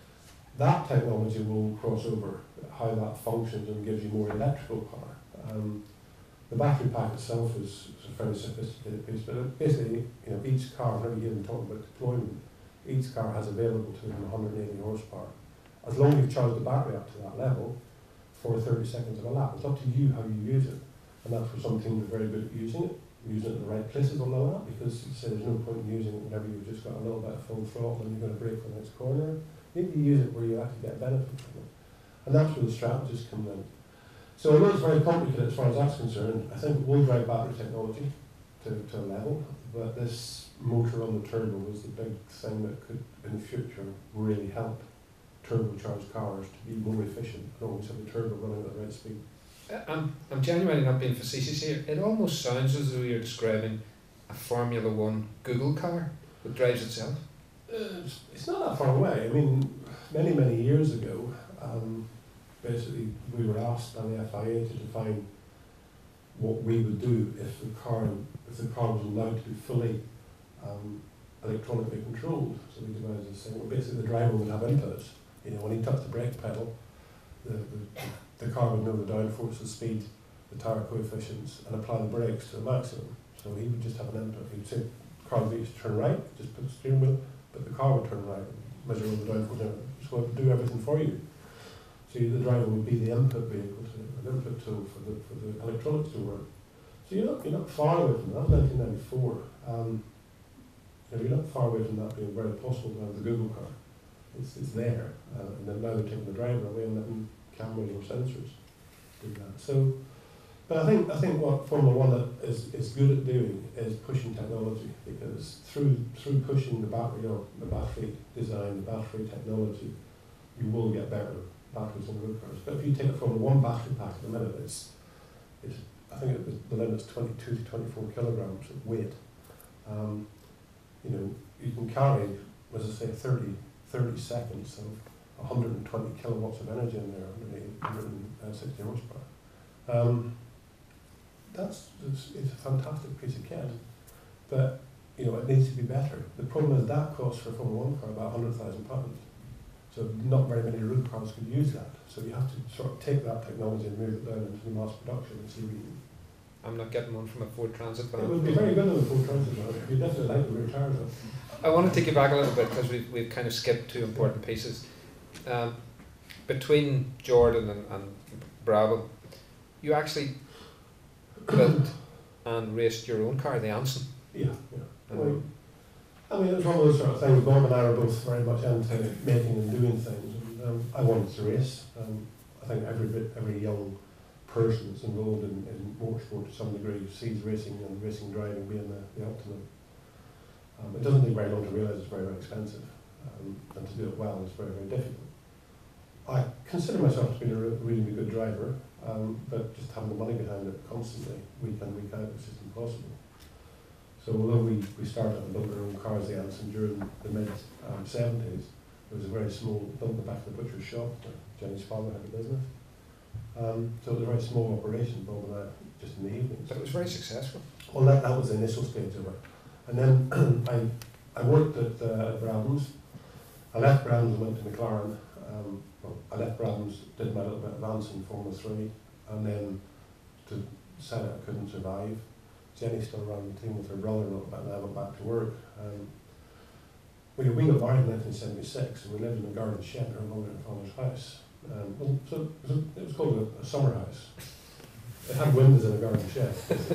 Speaker 2: That technology will cross over how that functions and gives you more electrical power. Um, the battery pack itself is, is a fairly sophisticated piece, but it basically, you know, each car, whenever you even talk about deployment, each car has available to them one hundred eighty horsepower. As long as you charge the battery up to that level for thirty seconds of a lap, it's up to you how you use it. And that's where some teams are very good at using it, using it in the right places on the lap, because you say there's no point in using it whenever you've just got a little bit of full throttle and you're going to brake for the next corner. You need to use it where you actually get benefit from it. And that's where the strategist comes in. So although it's very complicated as far as that's concerned, I think it will drive battery technology to, to a level, but this motor on the turbo was the big thing that could, in the future, really help turbocharged cars to be more efficient and always have the turbo running at the right speed.
Speaker 3: I'm, I'm genuinely not being facetious here. It almost sounds as though you're describing a Formula One Google car that drives itself.
Speaker 2: Uh, it's, it's not that far away. I mean, many, many years ago, um, basically we were asked by the F I A to define what we would do if the car if the car was allowed to be fully um, electronically controlled. So we devised this thing where basically the driver would have inputs. You know, when he touched the brake pedal, the, the, the car would know the downforce, the speed, the tire coefficients, and apply the brakes to the maximum. So he would just have an input. He'd say, car needs to turn right, just put the steering wheel, but the car would turn right, measure all the downforce, so it would do everything for you. So the driver would be the input vehicle, to, an input tool for the for the electronics to work. So you're not you're not far away from that. nineteen ninety-four. Um, you know, you're not far away from that being very possible to have the Google car. It's it's there, uh, and then now they're taking the driver away and letting cameras or sensors do that. So, but I think I think what Formula One is is good at doing is pushing technology, because through through pushing the battery or the battery design, the battery technology, you will get better batteries on road cars. But if you take a Formula One battery pack at the minute, it's it's I think it was, the limit's twenty-two to twenty-four kilograms of weight. Um, you know, you can carry, as I say, thirty, thirty seconds of, one hundred twenty kilowatts of energy in there, one hundred sixty horsepower. Um, that's it's, it's a fantastic piece of kit, but you know it needs to be better. The problem is that costs for a Formula One car about one hundred thousand pounds. So not very many road cars could use that. So you have to sort of take that technology and move it down into the mass production and see what you can.
Speaker 3: I'm not getting one from a Ford Transit van.
Speaker 2: It would be very good on the Ford Transit van. You definitely like the rear tires.
Speaker 3: I want to take you back a little bit because we've, we've kind of skipped two important pieces. Um, between Jordan and, and Brabham, you actually built and raced your own car, the Anson.
Speaker 2: Yeah, yeah.
Speaker 3: Um,
Speaker 2: Well, I mean, it was one of those sort of things. Bob and I were both very much into making and doing things. And, um, I wanted to race. Um, I think every bit, every young person that's involved in, in motorsport to some degree sees racing and racing driving being the, the ultimate. Um, it doesn't take very long to realise it's very, very expensive, um, and to do it well is very, very difficult. I consider myself to be a re really good driver, um, but just having the money behind it constantly, week in, week out, is just impossible. So although we, we started to build our own cars, the Anson, during the mid um, seventies, it was a very small, built in the back of the butcher's shop, where Jenny's father had a business. Um, so it was a very small operation, Bob and I, just in the evenings.
Speaker 3: But it was very successful.
Speaker 2: Well, that, that was the initial stage of it. And then I, I worked at uh, Brabham's. I left Brabham's and went to McLaren. Um, well, I left Brabham's, did my little bit of advance in Formula three, and then to decided I couldn't survive. Jenny still ran the team with her brother a little bit, and I went back to work. Um, we, we got married in nineteen seventy-six, and we lived in a garden shed in her mother and father's house. Um, so it was, a, it was called a, a summer house. It had windows in a garden shed.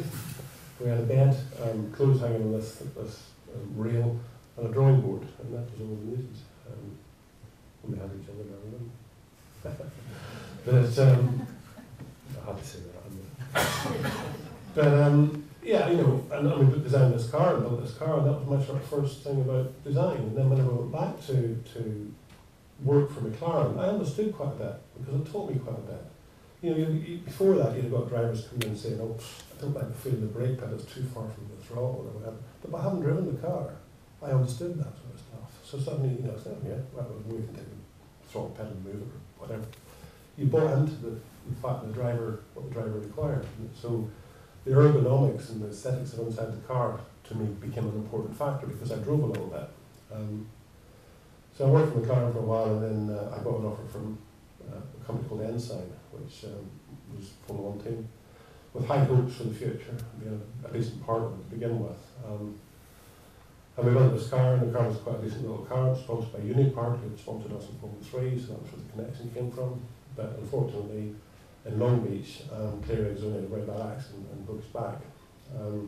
Speaker 2: We had a bed, um, clothes hanging on this, this um, rail, and a drawing board, and that was all we needed. Um, we had each other now and then. But um, I had to say that. But um, yeah, you know, and I mean, we designed this car and built this car, and that was my sort of first thing about design. And then whenever I went back to to work for McLaren, I understood quite a bit because it taught me quite a bit. You know, you, you, before that, you'd have got drivers coming in and saying, "Oh, I don't like the feel of the brake pedal; it's too far from the throttle," or whatever. But by having driven the car, I understood that sort of stuff. So suddenly, you know, it's not, yeah, well, we can take the throttle pedal and move it or whatever. You bought into the, the fact the driver, what the driver required. And so the ergonomics and the aesthetics of inside the car to me became an important factor because I drove a little bit. Um, so I worked for McLaren for a while, and then uh, I got an offer from uh, a company called Ensign, which um, was a Formula One team, with high hopes for the future, being a, a decent partner to begin with. Um, and we built this car, and the car was quite a decent little car. It was sponsored by Unipart, who had sponsored us in Formula three, so that was where the connection came from. But unfortunately, in Long Beach, um, Coleraine only had a very bad accident and broke his back. Um,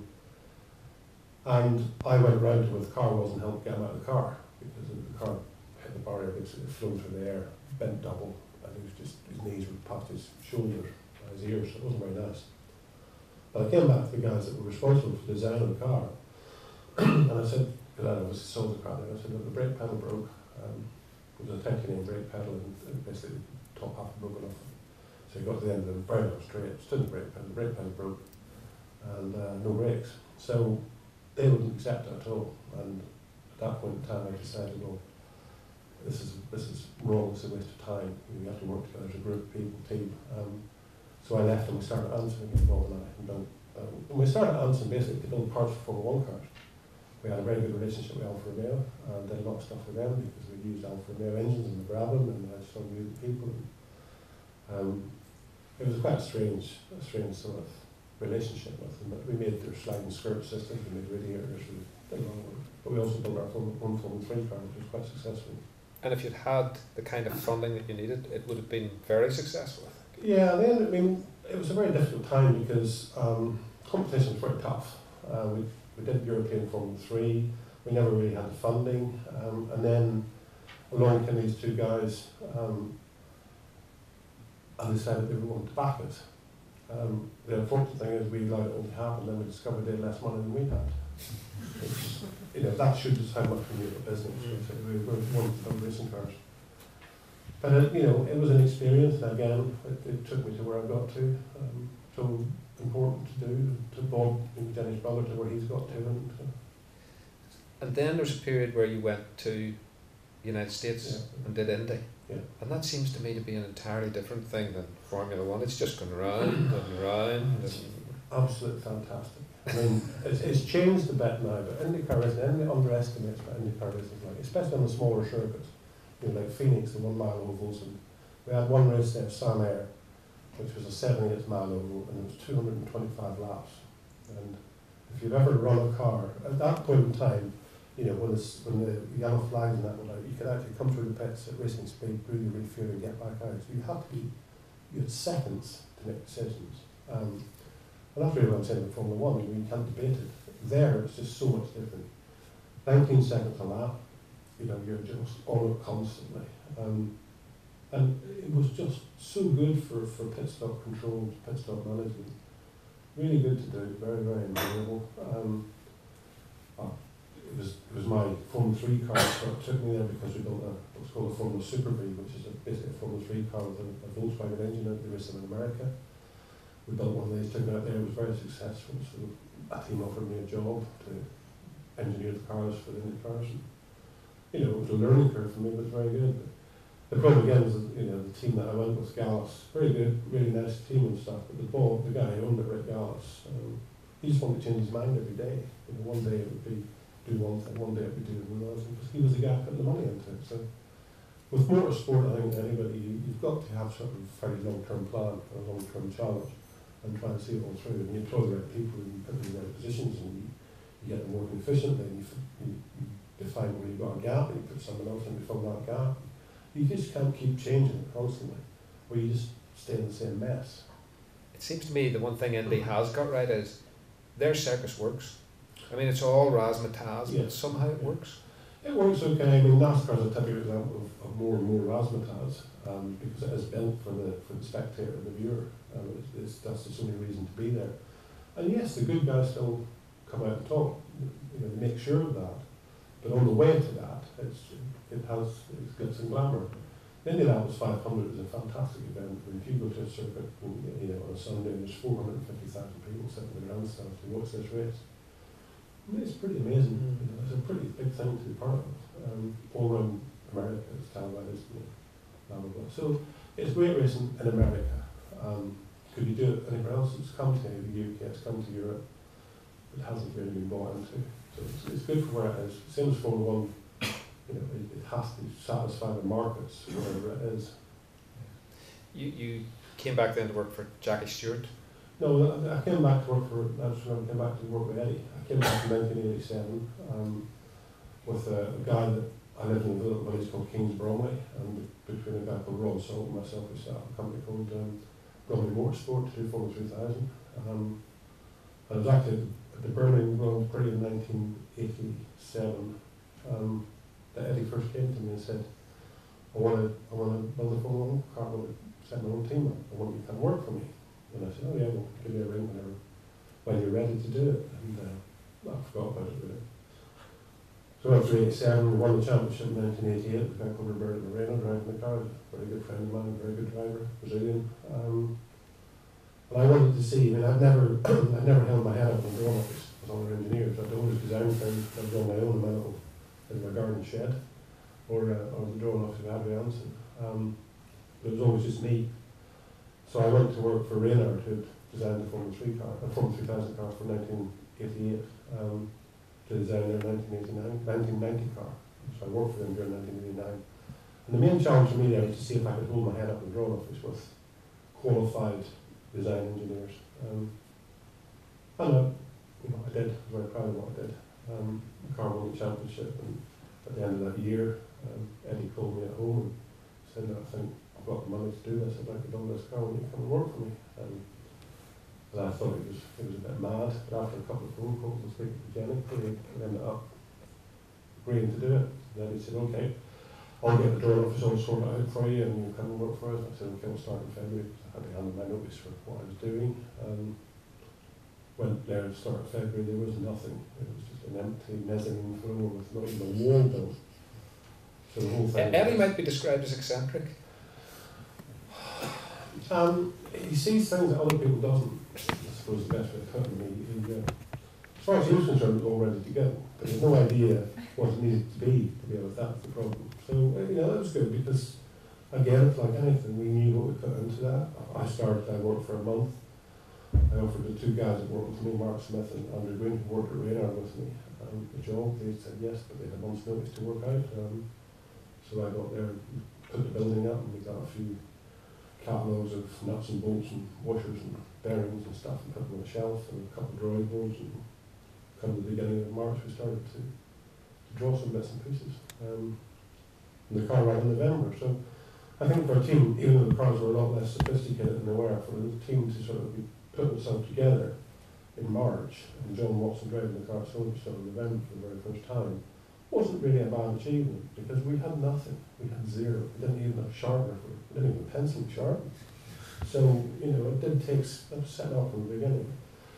Speaker 2: and I went round to where the car was and helped get him out of the car, because the car hit the barrier, basically flown through the air, bent double, and he was just, his knees were past his shoulder and his ears, so it wasn't very nice. But I came back to the guys that were responsible for the design of the car, and I said, because I obviously sold the car, and I said, look, the brake pedal broke. Um, it was a titanium brake pedal, and basically the top half broken off. So you got to the end of the very long straight, stood the brake pedal, the brake pedal broke, and uh, no brakes. So they wouldn't accept it at all. And at that point in time, I decided, well, this is this is wrong. It's a waste of time. We have to work together as a group of people, team. Um, so I left, and we started answering it, Bob and I, and built. Um, and we started answering basically to build parts for Formula One cars. We had a very good relationship with Alfa Romeo, and did a lot of stuff with them because we used Alfa Romeo engines in the Brabham, and I started using people. And, um, it was quite a strange, a strange sort of relationship with them. But we made their sliding skirt systems, we made radiators, we did a lot of work. But we also built our own Formula three car, which was quite successful. And
Speaker 3: if you'd had the kind of funding that you needed, it would have been very successful.
Speaker 2: Yeah, then I mean, it was a very difficult time because um, competition was very tough. Uh, we we did European Formula three. We never really had the funding, um, and then along came these two guys. Um, and decided they wanted to back it. Um, the unfortunate thing is we allowed it all to happen, and then we discovered they had less money than we had. Which, you know, that shows us how much we knew about business. Mm. We were wanting to build racing cars. But it, you know, it was an experience, and again, it, it took me to where I got to. Um, so important to do, to Bob, Jenny's brother, to where he's got to. And, uh,
Speaker 3: and then there's a period where you went to United States
Speaker 2: Yeah.
Speaker 3: and did Indy.
Speaker 2: Yeah.
Speaker 3: And that seems to me to be an entirely different thing than Formula One. It's just going round and round. And
Speaker 2: Absolutely fantastic. I mean, it's, it's changed a bit now, but IndyCar isn't. Anybody underestimates what IndyCar is like, especially on the smaller circuits. You know, like Phoenix, the one mile ovals, and we had one race there, Sun Air, which was a seventy-eight mile oval, and it was two hundred twenty-five laps. And if you've ever run a car, at that point in time, you know, when, it's, when the yellow flags and that went out, you could actually come through the pits at racing speed, really, really fuel and get back out. So you had to be, you had seconds to make decisions. Um, and that's really what I'm saying about Formula One. I mean, you can't debate it. There, it's just so much different. nineteen seconds a lap, you know, you're just on it constantly. Um, and it was just so good for, for pit stop controls, pit stop management. Really good to do, very, very enjoyable. Um, uh, it was it was my Formula three car that took me there because we built a, what's called a Formula Super V, which is a, basically a Formula three car with a, a Volkswagen engine out. They race them in America. We built one of these, took it out there, it was very successful. So a team offered me a job to engineer the cars for the Indy cars. And, you know, it was a learning curve for me, but it was very good. But the problem again is that, you know, the team that I went with, Gallus, very good, really nice team and stuff, but the ball, the guy who owned it, Rick Gallus, um, he just wanted to change his mind every day. You know, one day it would be do one thing, one day it would be do another thing, because he was the guy putting the money into it. So with motorsport, I think anybody, you, you've got to have sort of a very long-term plan or a long-term challenge and try and see it all through. And you employ the right people and you put them in the right positions and you, you get them working efficiently and you, you, you define where you've got a gap and you put someone else in to fill that gap. You just can't keep changing it constantly, or you just stay in the same mess.
Speaker 3: it seems to me the one thing Indy has got right is their circus works. I mean, it's all razzmatazz,
Speaker 2: Yeah.
Speaker 3: but somehow it works.
Speaker 2: It works okay. I mean, NASCAR is a typical example of, of more and more razzmatazz, um, because it is built for the for the spectator and the viewer. Um, it's, it's, that's the only reason to be there. And yes, the good guys still come out and talk. You know, make sure of that. But on the way to that, it's it has its glitz and glamour. The Indianapolis five hundred is a fantastic event. When if you go to a circuit, you know, on a Sunday, and there's four hundred fifty thousand people sitting in the grandstands to watch this race. I mean, it's pretty amazing.
Speaker 3: Mm.
Speaker 2: You know, it's a pretty big thing to be part of. Um, all around America, it's televised, you know, blah blah blah. So it's great racing in America. Um, could you do it anywhere else? It's come to the U K, it's come to Europe. It hasn't really been bought into. So it's, it's good for where it is. Same as Formula One. You know, it, it has to satisfy the markets wherever it is.
Speaker 3: You you came back then to work for Jackie Stewart.
Speaker 2: No, I, I came back to work for. I just remember came back to work with Eddie. I came back in nineteen eighty-seven um, with a, a guy that I lived in a little village called Kings Bromley, and between a guy called Ron Salt and myself, we set up a company called um, Bromley Motorsport to do Formula three thousand. Um, I was actually at the Birmingham Grand Prix in nineteen eighty-seven. Um, that Eddie first came to me and said, I want to I want to build a Formula One car, I want to set my own team up, I want you to come work for me. And I said, oh yeah, well, give me a ring whenever, when you're ready to do it. And uh, I forgot about it really. So after eighty-seven, we won the championship in nineteen eighty-eight, with a guy called Roberto Moreno driving the car, very good friend of mine, very good driver, Brazilian. Um, and I wanted to see, I mean, I've never, I've never held my head up in the draw office with other engineers. I've always designed things, I've done my own in my little in my garden shed, or uh, or the drawing office of Adrian Anson. Um, it was always just me. So I went to work for Reynard, who designed the Formula three car, a Formula three thousand car for nineteen eighty-eight, um, to design their nineteen eighty-nine, nineteen ninety car. So I worked for them during nineteen eighty-nine. And the main challenge for me there was to see if I could hold my head up in the drawing office with qualified design engineers. Um, and I, you know, I did. I was very proud of what I did. Um, the car won the championship, and at the end of that year, um, Eddie called me at home and said, I think I've got the money to do this, I'd like to build this car, will you come and work for me? Um, and I thought it was it was a bit mad, but after a couple of phone calls and speaking to Jenny, we ended up agreeing to do it. And then he said, okay, I'll get the drawing office all sorted out for you and you come and work for us. And I said, okay, I'll start in February, because I had to hand in my notice for what I was doing. Um, went there at the start of February, there was nothing. It was just an empty mezzanine floor with not even a wall built. So the whole thing.
Speaker 3: Eddie might be described as eccentric.
Speaker 2: Um, he sees things that other people doesn't. I suppose the best way to put it. He, he, uh, as far as he was concerned, it was all ready to go. But he had no idea wasn't needed to be, to be honest, that's the problem. So, uh, you know, that was good because, again, it's like anything, we knew what we put into that. I started, I worked for a month. I offered the two guys that worked with me, Mark Smith and Andrew Green, who worked at Radar with me, um, the job. They said yes, but they had a month's notice to work out. Um, so I got there, put the building up, and we got a few catalogues of nuts and bolts and washers and bearings and stuff, and put them on the shelf, and a couple of drawing boards. And come to the beginning of March, we started to, to draw some bits and pieces. Um, and the car ran in November. So I think for a team, even though the cars were a lot less sophisticated than they were, for the team to sort of be put themselves together in March, and John Watson driving the car sold so in November for the very first time, wasn't really a bad achievement because we had nothing. We had zero. We didn't even have a sharpener for it. We didn't even have a pencil to sharpen. So, you know, it did take, that was set up from the beginning.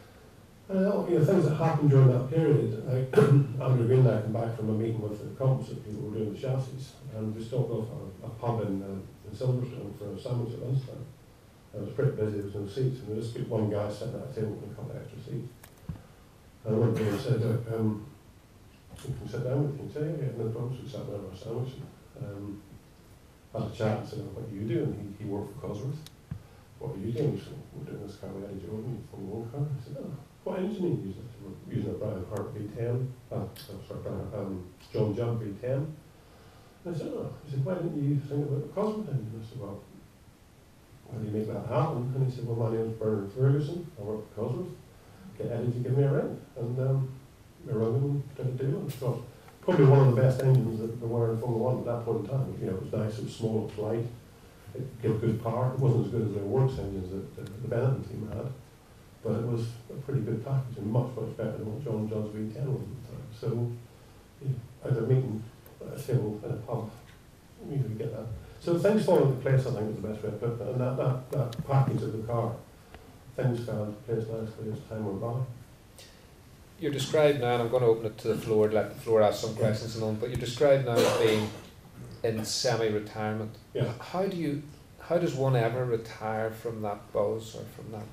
Speaker 2: And you know, things that happened during that period, like Andrew Green and I came back from a meeting with the composite people who were doing the chassis, and we stopped off at a, a pub in, uh, in Silverstone for a sandwich at lunchtime. It was pretty busy, there was no seats, and there was just one guy sitting at a table with a couple of extra seats. And I went there and said, Look, um, you can sit down with me and say, yeah, no problem. So we sat down with our sandwich and um, had a chat and said, oh, what do you do? And he, he worked for Cosworth. What are you doing? He said, we're doing this car with Eddie Jordan, from the old car. I said, oh, what engine are you using? I said, we're using a Brian Hart V ten, uh, sorry, Brian, um, John Jump V ten. And I said, oh, he said, why didn't you think about the Cosworth engine? I said, well, how do you make that happen? And he said, well, my name's Bernard Ferguson, I work for Cosworth, get Eddie to give me a ring. And um, we rang him and did a deal. And so probably one of the best engines that there were in Formula One at that point in time. You know, it was nice, it was small, it was light, it gave good power. It wasn't as good as the works engines that, that the Benetton team had, but it was a pretty good package and much, much better than what John John's V ten was at the time. So, you know, at a meeting, at a table in a pub, you know, you get that. So things fall into place, I think, is the best way to put it. And that, that, that package of the car, things fell into place nicely as time went by.
Speaker 3: You're described now, and I'm going to open it to the floor, let the floor ask some questions and on, but you're described now as being in semi-retirement.
Speaker 2: Yeah.
Speaker 3: How do you, how does one ever retire from that buzz or from that?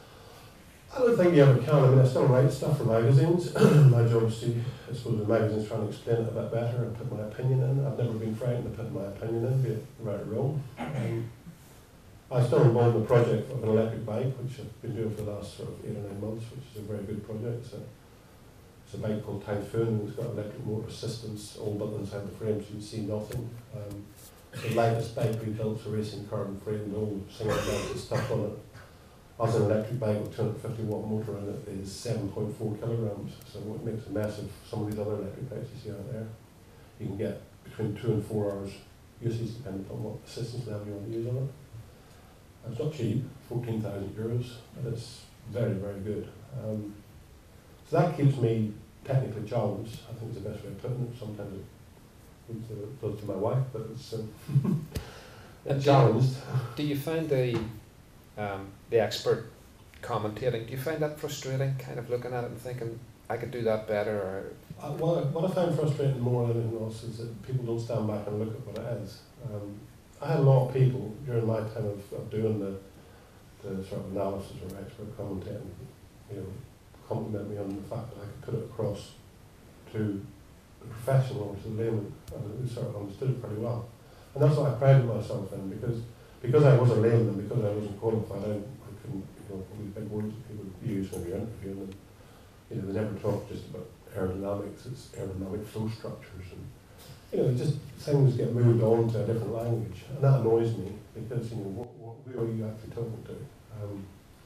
Speaker 2: I don't think you ever can. I mean, I still write stuff for magazines. My job is to, I suppose, the magazines trying to explain it a bit better and put my opinion in. I've never been frightened to put my opinion in, be it right or wrong. Um, I'm still involved in the project of an electric bike, which I've been doing for the last sort of eight or nine months, which is a very good project. It's a, it's a bike called Typhoon, and it's got electric motor assistance all built inside the frame, so you see nothing. Um, the lightest bike we built for racing, carbon frame, no single mounted stuff on it. As an electric bike with two hundred fifty watt motor in it is seven point four kilograms, so it makes a mess of some of these other electric bikes you see out there. You can get between two and four hours usage depending on what assistance level you want to use on it. And it's not cheap, fourteen thousand euros, but it's very, very good. Um, so that keeps me technically challenged. I think it's the best way of putting it. Sometimes it leads to, close to my wife, but it's um,
Speaker 3: And
Speaker 2: challenged.
Speaker 3: Do you find the um, the expert commentating, do you find that frustrating, kind of looking at it and thinking, I could do that better? Or
Speaker 2: Uh, what, I, what I find frustrating more than anything else is that people don't stand back and look at what it is. Um, I had a lot of people during my time of, of doing the, the sort of analysis or expert commentating, you know, compliment me on the fact that I could put it across to the professional or to the layman, and who sort of understood it pretty well. And that's what I prided myself in, because because I was a layman and because I wasn't qualified, I, I couldn't, you know, all these big words that people use when you're interviewing them. You know, they never talk just about aerodynamics, it's aerodynamic flow structures, and you know, just things get moved on to a different language, and that annoys me because you know, what, what who are you actually talking to? Um,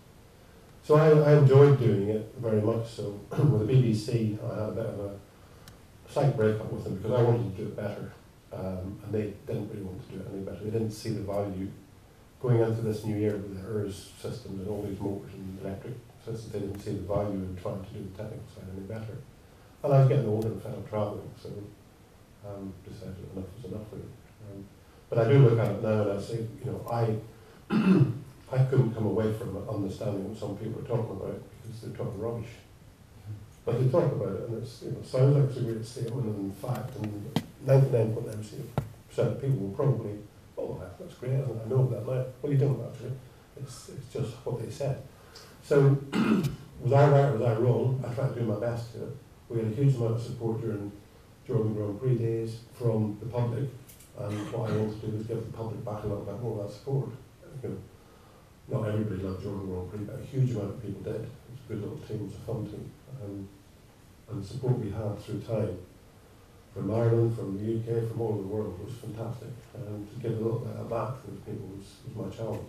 Speaker 2: so I, I enjoyed doing it very much. So with the B B C, I had a bit of a slight breakup with them because I wanted to do it better, um, and they didn't really want to do it any better. They didn't see the value going into this new year with the E R S systems and all these motors and electric systems. They didn't see the value in trying to do the technical side any better. And I was getting older and fed up travelling, so um, decided enough was enough really. Um, but I do look at it now and I say, you know, I I couldn't come away from it understanding what some people are talking about because they're talking rubbish. But they talk about it and it's, you know, sounds like it's a great statement, and in fact, and ninety-nine point nine percent of people will probably, oh, that's great, I know that now. What are you doing about it? It's, it's just what they said. So, was I right or was I wrong? I tried to do my best to it. We had a huge amount of support during during the Grand Prix days from the public, and what I wanted to do was give the public back a little bit more of that support. You know, not everybody loved Jordan Grand Prix, but a huge amount of people did. It was a good little team, it was a fun team. Um, and the support we had through time, from Ireland, from the U K, from all over the world, was fantastic. And to give a little bit of that back to those people was, was my challenge.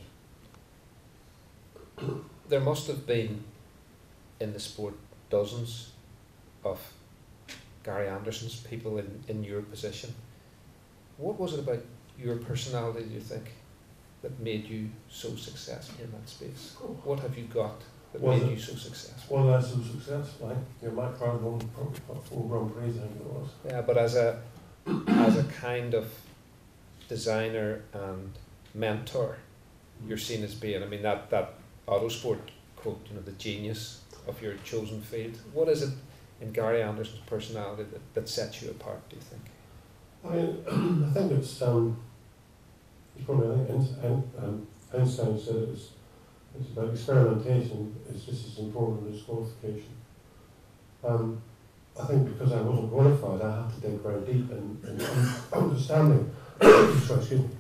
Speaker 3: There must have been in the sport dozens of Gary Anderson's people in, in your position. What was it about your personality, do you think, that made you so successful in that space? What have you got that
Speaker 2: Was
Speaker 3: made
Speaker 2: it-
Speaker 3: you so successful?
Speaker 2: Well, that's so successful. Like, you know, my car won probably about four Grand Prix, I think it was.
Speaker 3: Yeah, but as a as a kind of designer and mentor, you're seen as being, I mean, that, that Autosport quote, you know, the genius of your chosen field. What is it in Gary Anderson's personality that, that sets you apart, do you think?
Speaker 2: I mean, I think it's, um, it's probably, I think Einstein, um, Einstein said it was, it's about experimentation is just as important as qualification. Um, I think because I wasn't qualified, I had to dig very deep in, in understanding. Sorry, excuse me.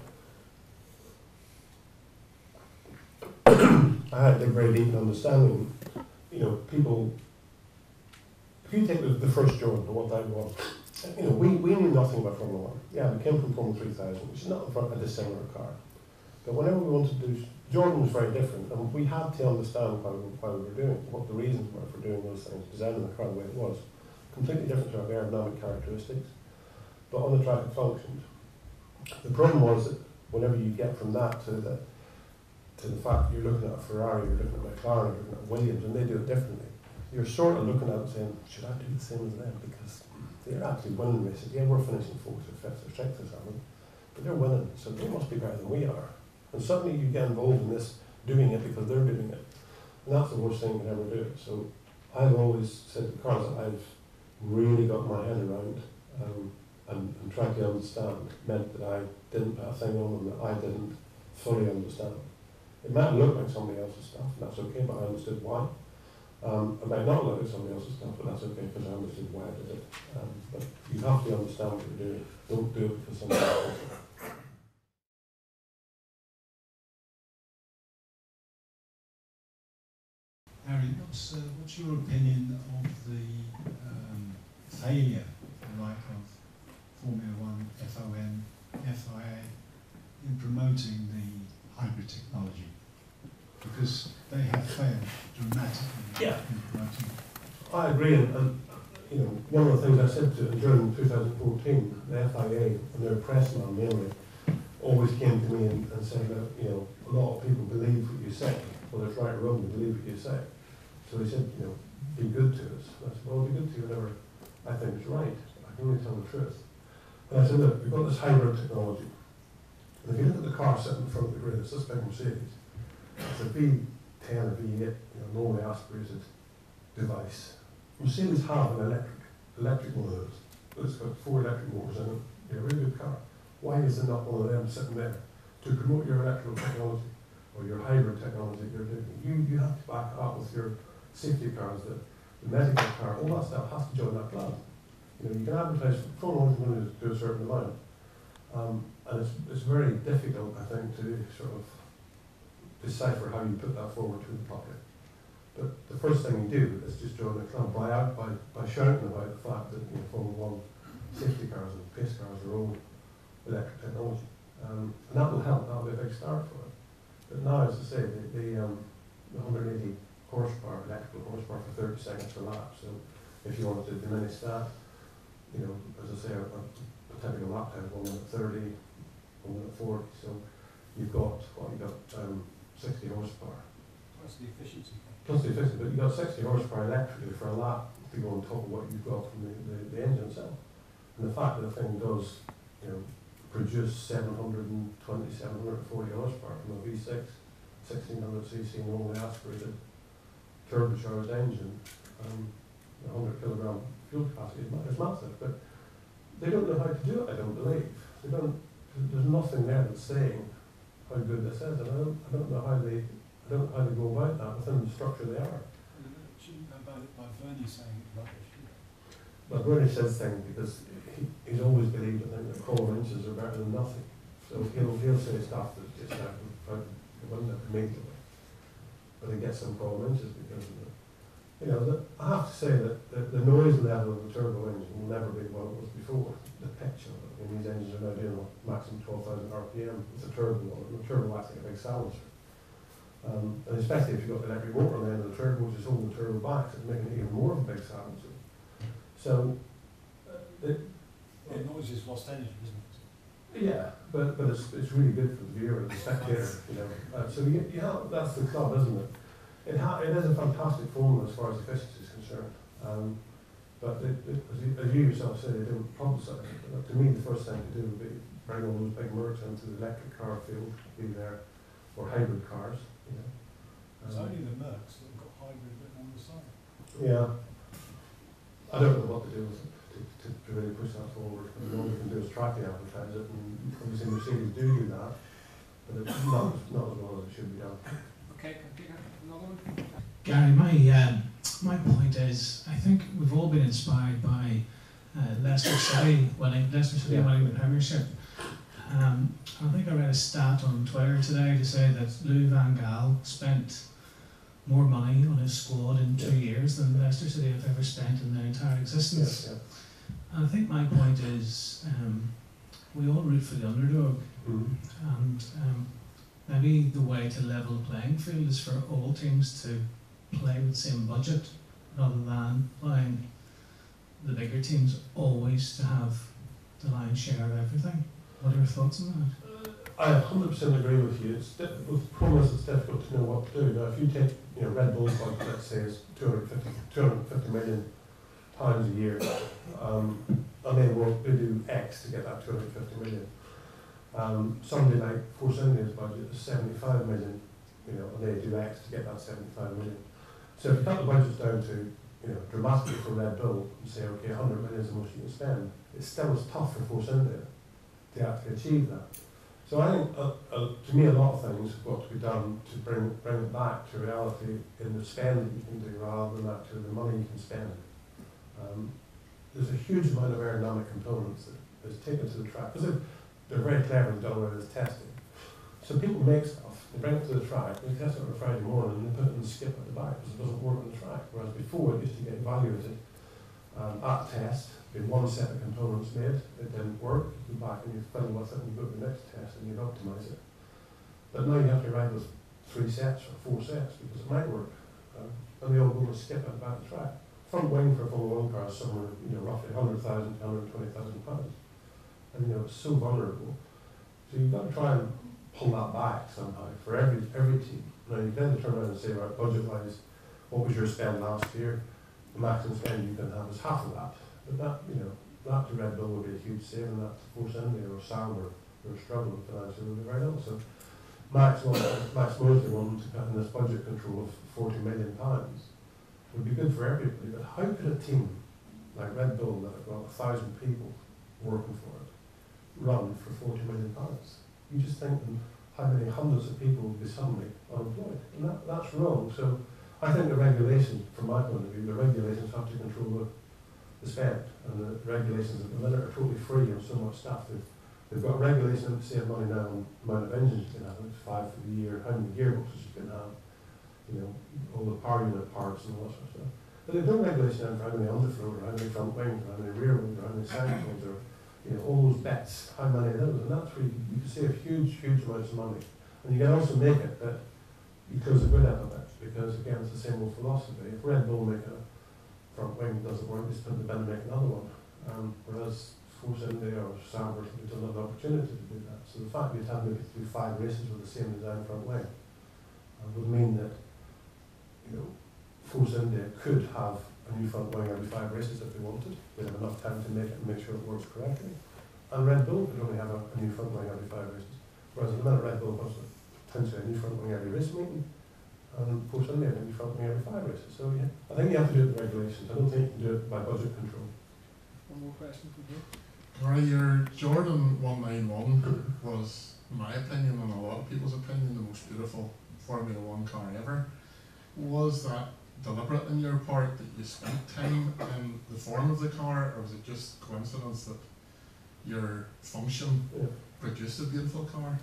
Speaker 2: I had to dig very deep in understanding, you know, people. If you take the, the first Jordan, what that was, you know, we, we knew nothing about Formula One. Yeah, we came from Formula three thousand, which is not a dissimilar car. But whenever we wanted to do, Jordan was very different, and we had to understand why we, why we were doing it, what the reasons were for doing those things, designing the car the way it was. Completely different to our aerodynamic characteristics, but on the track it functioned. The problem was that whenever you get from that to the to the fact you're looking at a Ferrari, you're looking at McLaren, you're looking at Williams, and they do it differently, you're sort of looking at it saying, should I do the same as them? Because they're actually winning races. Yeah, we're finishing fourth or fifth or sixth or something, but they're winning, so they must be better than we are. And suddenly you get involved in this, doing it because they're doing it. And that's the worst thing you can ever do. So I've always said the cars that I've really got my head around um, and, and tried to understand meant that I didn't put a thing on them that I didn't fully understand. It might look like somebody else's stuff, and that's okay, but I understood why. Um, it might not look like somebody else's stuff, but that's okay because I understood why I did it. Um, but you have to understand what you're doing. Don't do it because somebody else does it.
Speaker 4: Harry, what's, uh, what's your opinion of the um, failure, if you like, of Formula One, F O M, F I A in promoting the hybrid technology? Because they have failed dramatically
Speaker 2: Yeah.
Speaker 4: in promoting it.
Speaker 2: I agree, and, and you know, one of the things I said to them during two thousand fourteen, the F I A and their pressman mainly always came to me and, and said that, you know, a lot of people believe what you say, whether it's right or wrong, they believe what you say. So they said, you know, be good to us. And I said, well, I'll be good to you whenever I think is right. I can only tell the truth. And I said, look, we've got this hybrid technology. And if you look at the car sitting in front of the grid, it's this big Mercedes. It's a V ten or V eight, you know, normally aspirated device. Mercedes have an electric, electric one of those. It's got four electric motors in it. You're a really good car. Why is there not one of them sitting there to promote your electrical technology or your hybrid technology that you're doing? You, you have to back it up with your safety cars, the, the medical car, all that stuff has to join that plan. You know, you can advertise for one hundred million to a certain amount. Um, and it's, it's very difficult, I think, to sort of decipher how you put that forward to the public. But the first thing you do is just join the club by out by, by shouting about the fact that, you know, Formula One safety cars and pace cars are all electric technology. Um, and that will help, that'll be a big start for it. But now, as I say, the, the, um, the one hundred eighty horsepower, electrical horsepower for thirty seconds per lap, so if you wanted to diminish that, you know, as I say, a, a typical lap time, one minute thirty, one minute forty, so you've got, what, you've got um, sixty horsepower.
Speaker 5: Plus the efficiency.
Speaker 2: Plus the efficiency, but you've got sixty horsepower electrically for a lap to go on top of what you've got from the, the, the engine itself. And the fact that the thing does, you know, produce seven hundred twenty, seven hundred forty horsepower from a V six, sixteen hundred c c normally aspirated, turbocharged engine, um, one hundred kilogram fuel capacity is massive, but they don't know how to do it, I don't believe. They don't, there's nothing there that's saying how good this is, and I don't, I don't know how they, I don't know how they go about that within the structure they are.
Speaker 5: Shouldn't go about it by Bernie saying it's rubbish.
Speaker 2: but Bernie says thing because he, he's always believed, I think, that quarter inches are better than nothing. So he'll, he'll say stuff that's just out of the window immediately. But he gets some quarter inches because of it. You know, the, I have to say that the, the noise level of the turbo engine will never be what it was before. The pitch of it. I mean, these engines are now doing a maximum twelve thousand R P M with a turbo on it. And the turbo acts like a big silencer. Um, and especially if you've got the electric motor on the end of the turbo, which is holding the turbo back, so it's making it even more of a big silencer. So, uh, the,
Speaker 4: Well, noise is lost energy, isn't it?
Speaker 2: yeah, but but it's it's really good for the viewer and the spectator, you know. Uh, so you, you have, that's the club, isn't it? It ha it is a fantastic formula as far as efficiency is concerned. Um, but it, it, as, you, as you yourself said, they didn't publicise it. But to me, the first thing to do would be bring all those big mercs into the electric car field, be there, or hybrid cars. You know.
Speaker 4: It's
Speaker 2: Um,
Speaker 4: only the Mercs that have got hybrid written on the side.
Speaker 2: Yeah. I don't know what to do with it to, to, to really push that forward. I mean, all we can do is try to advertise it, and obviously Mercedes do do that, but it's not, not as well as it should be done.
Speaker 1: Okay, can I take another one?
Speaker 5: Gary, my um, my point is, I think we've all been inspired by uh, Leicester City winning Leicester City
Speaker 2: Yeah.
Speaker 5: winning the Premiership. Um, I think I read a stat on Twitter today to say that Louis van Gaal spent more money on his squad in two
Speaker 2: Yeah.
Speaker 5: years than Leicester City have ever spent in their entire existence.
Speaker 2: Yes, yeah.
Speaker 5: And I think my point is, um, we all root for the underdog,
Speaker 2: Mm-hmm.
Speaker 5: and um, maybe the way to level the playing field is for all teams to play with the same budget rather than allowing the bigger teams always to have the lion's share of everything. What are your thoughts on that?
Speaker 2: I one hundred percent agree with you. It's di- with the problem is it's difficult to know what to do. Now, if you take, you know, Red Bull's budget, let's say, is two hundred fifty, two hundred fifty million pounds a year, um, and they will they do X to get that two hundred fifty million. Um, somebody like Force India's budget is seventy-five million, you know, and they do X to get that seventy-five million. So if you cut the budgets down to, you know, dramatically for Red Bull and say, okay, one hundred million is the most you can spend, it still is tough for Force India to actually achieve that. So I think, uh, uh, to me, a lot of things have got to be done to bring bring it back to reality in the spend that you can do rather than actually the money you can spend. Um, there's a huge amount of aerodynamic components that is taken to the track, because they're, they're very clever and done with this testing. So people make stuff, they bring it to the track, they test it on a Friday morning, and they put it in the skip at the back because it doesn't work on the track. Whereas before it used to get evaluated um, at test, in one set of components made, it didn't work, you go back and you fiddle with it and you go to the next test and you optimise it. But now you have to ride with three sets or four sets because it might work. Um, and they all go and skip at the back of the track. Front wing for a Formula One car is somewhere, you know, roughly one hundred thousand to one hundred twenty thousand pounds. And you know, it's so vulnerable. So you've got to try and pull that back somehow for every every team. Now you can then turn around and say, right, budget wise, what was your spend last year? The maximum spend you can have is half of that. But that, you know, that to Red Bull would be a huge saving, that to Force India or Sauber who are struggling financially would be very also. Max, Max Mosley wanted to cut in this budget control of forty million pounds. Would be good for everybody, but how could a team like Red Bull that have got a thousand people working for it run for forty million pounds? You just think how many hundreds of people would be suddenly unemployed, and that, that's wrong. So I think the regulations, from my point of view, the regulations have to control the the spend, and the regulations at the minute are totally free on so much stuff. They've, they've got regulations that save money now on the amount of engines you can have, it's five for the year, how many gearboxes you can have, you know, all the power unit parts and all that sort of stuff. But there's no regulation for how many underflow, or how many front wings, or how many rear wings, or how many side wings, or, you know, all those bits, how many of those, and that's where you, you can save huge, huge amounts of money. And you can also make it that you close the grid up a bit, because again, it's the same old philosophy. If Red Bull make a front wing doesn't work, just put the bin and make another one. Um, whereas Force India or Sauber doesn't have an opportunity to do that. So the fact that you'd have maybe do five races with the same design front wing uh, would mean that, you know, Force India could have a new front wing every five races if they wanted. They'd have enough time to make it and make sure it works correctly. And Red Bull could only have a, a new front wing every five races. Whereas at the minute Red Bull has potentially a new front wing every race meeting, and Force India can be front wing every five races. So yeah, I think you have to do it with regulations. I don't think you can do it by budget control.
Speaker 1: One more question from you.
Speaker 6: Right, your Jordan one ninety-one was, in my opinion and a lot of people's opinion, the most beautiful Formula One car ever. Was that deliberate in your part that you spent time in the form of the car, or was it just coincidence that your function
Speaker 2: Yeah.
Speaker 6: produced a beautiful car?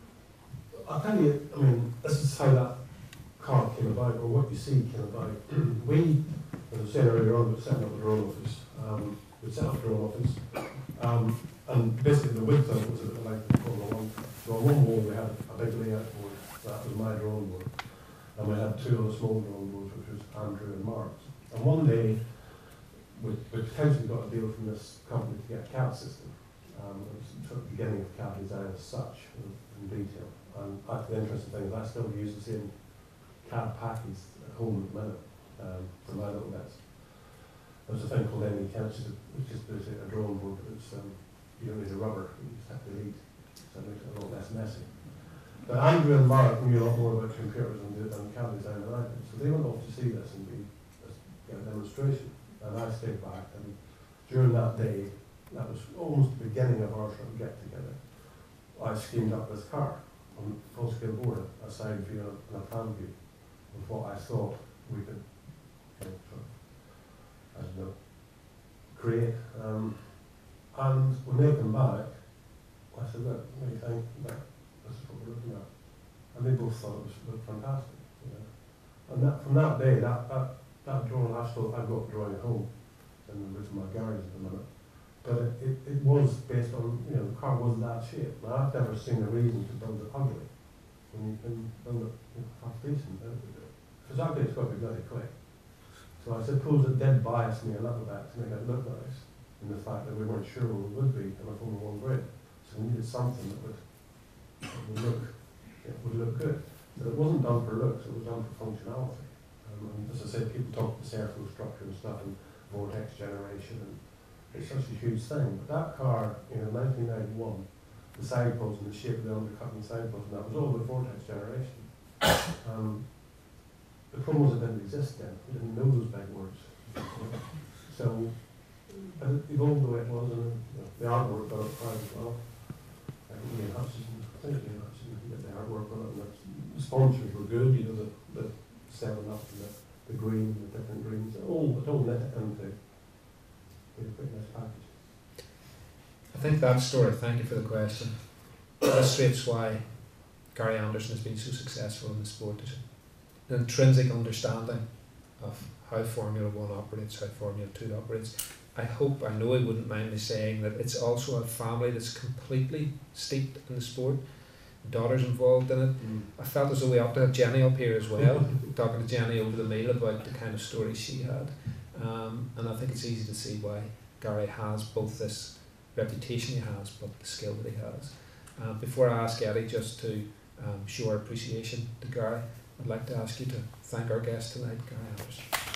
Speaker 2: I'll tell you, I mean, this is how that car came about, or what you see came about. We, as I was saying earlier on, about setting up a drone office. Um, we set up a drone office, um, and basically the width of it was a bit like the Formula One. So on one wall we had a big layout board, that was my drone board, and we had two other small drone boards, which was Andrew and Mark's. And one day, we, we potentially got a deal from this company to get a C A D system. Um, it was sort of the beginning of C A D design as such, in, in detail. And actually the interesting thing is I still use the same C A D package at home at the minute, um, for my little bits. There's a thing called M E C A D, which is, a, which is basically a drone board, but it's, um, you don't need a rubber, you just have to lead, so it makes it a lot less messy. But Andrew and Mark knew a lot more about computers and, and C A D design than I did, so they went off to see this and be, get a demonstration, and I stayed back, and during that day, that was almost the beginning of our sort of get together, I schemed up this car on full scale board, a side view and a plan view of what I thought we could, you know, sort of, I don't know, create. Um, and when they came back, I said, look, what do you think? Look, this is what we're looking at. And they both thought it was looked fantastic. You know? And that, from that day, that, that, that drawing, I still, I've got a drawing at home, and it's in my garage at the minute. But it, it, it was based on, you know, the car was that shape. Now, I've never seen a reason to build it ugly when you can build it, you know, half decent. Because ugly, it's got to be bloody quick. So I suppose it did bias me a little bit to make it look nice, in the fact that we weren't sure where we would be in a Formula One grid. So we needed something that would, that would look, it would look good. But it wasn't done for looks, it was done for functionality. Um, and as I said, people talk about the airflow structure and stuff, and vortex generation, and it's such a huge thing. But that car, you know, nineteen ninety-one, the side pods and the shape of the undercutting side pods, and that was all about vortex generation. Um, the problem was it didn't exist then. We didn't know those big words. So, but it evolved the way it was, and you know, the artwork got it proud as well. I think Ian Hutchison, I think Ian Hutchison did the artwork on it, and the sponsors were good, you know, the, the seven up and the, the green, the different greens, all, it all knit into a pretty nice package.
Speaker 3: I think that story, thank you for the question, illustrates why Gary Anderson has been so successful in the sport. There's an intrinsic understanding of how Formula One operates, how Formula Two operates. I hope, I know he wouldn't mind me saying that it's also a family that's completely steeped in the sport. Daughter's involved in it.
Speaker 2: Mm.
Speaker 3: I felt as though we ought to have Jenny up here as well, talking to Jenny over the meal about the kind of stories she had. Um, and I think it's easy to see why Gary has both this reputation he has, but the skill that he has. Uh, before I ask Eddie just to um, show our appreciation to Gary, I'd like to ask you to thank our guest tonight, Gary Anderson.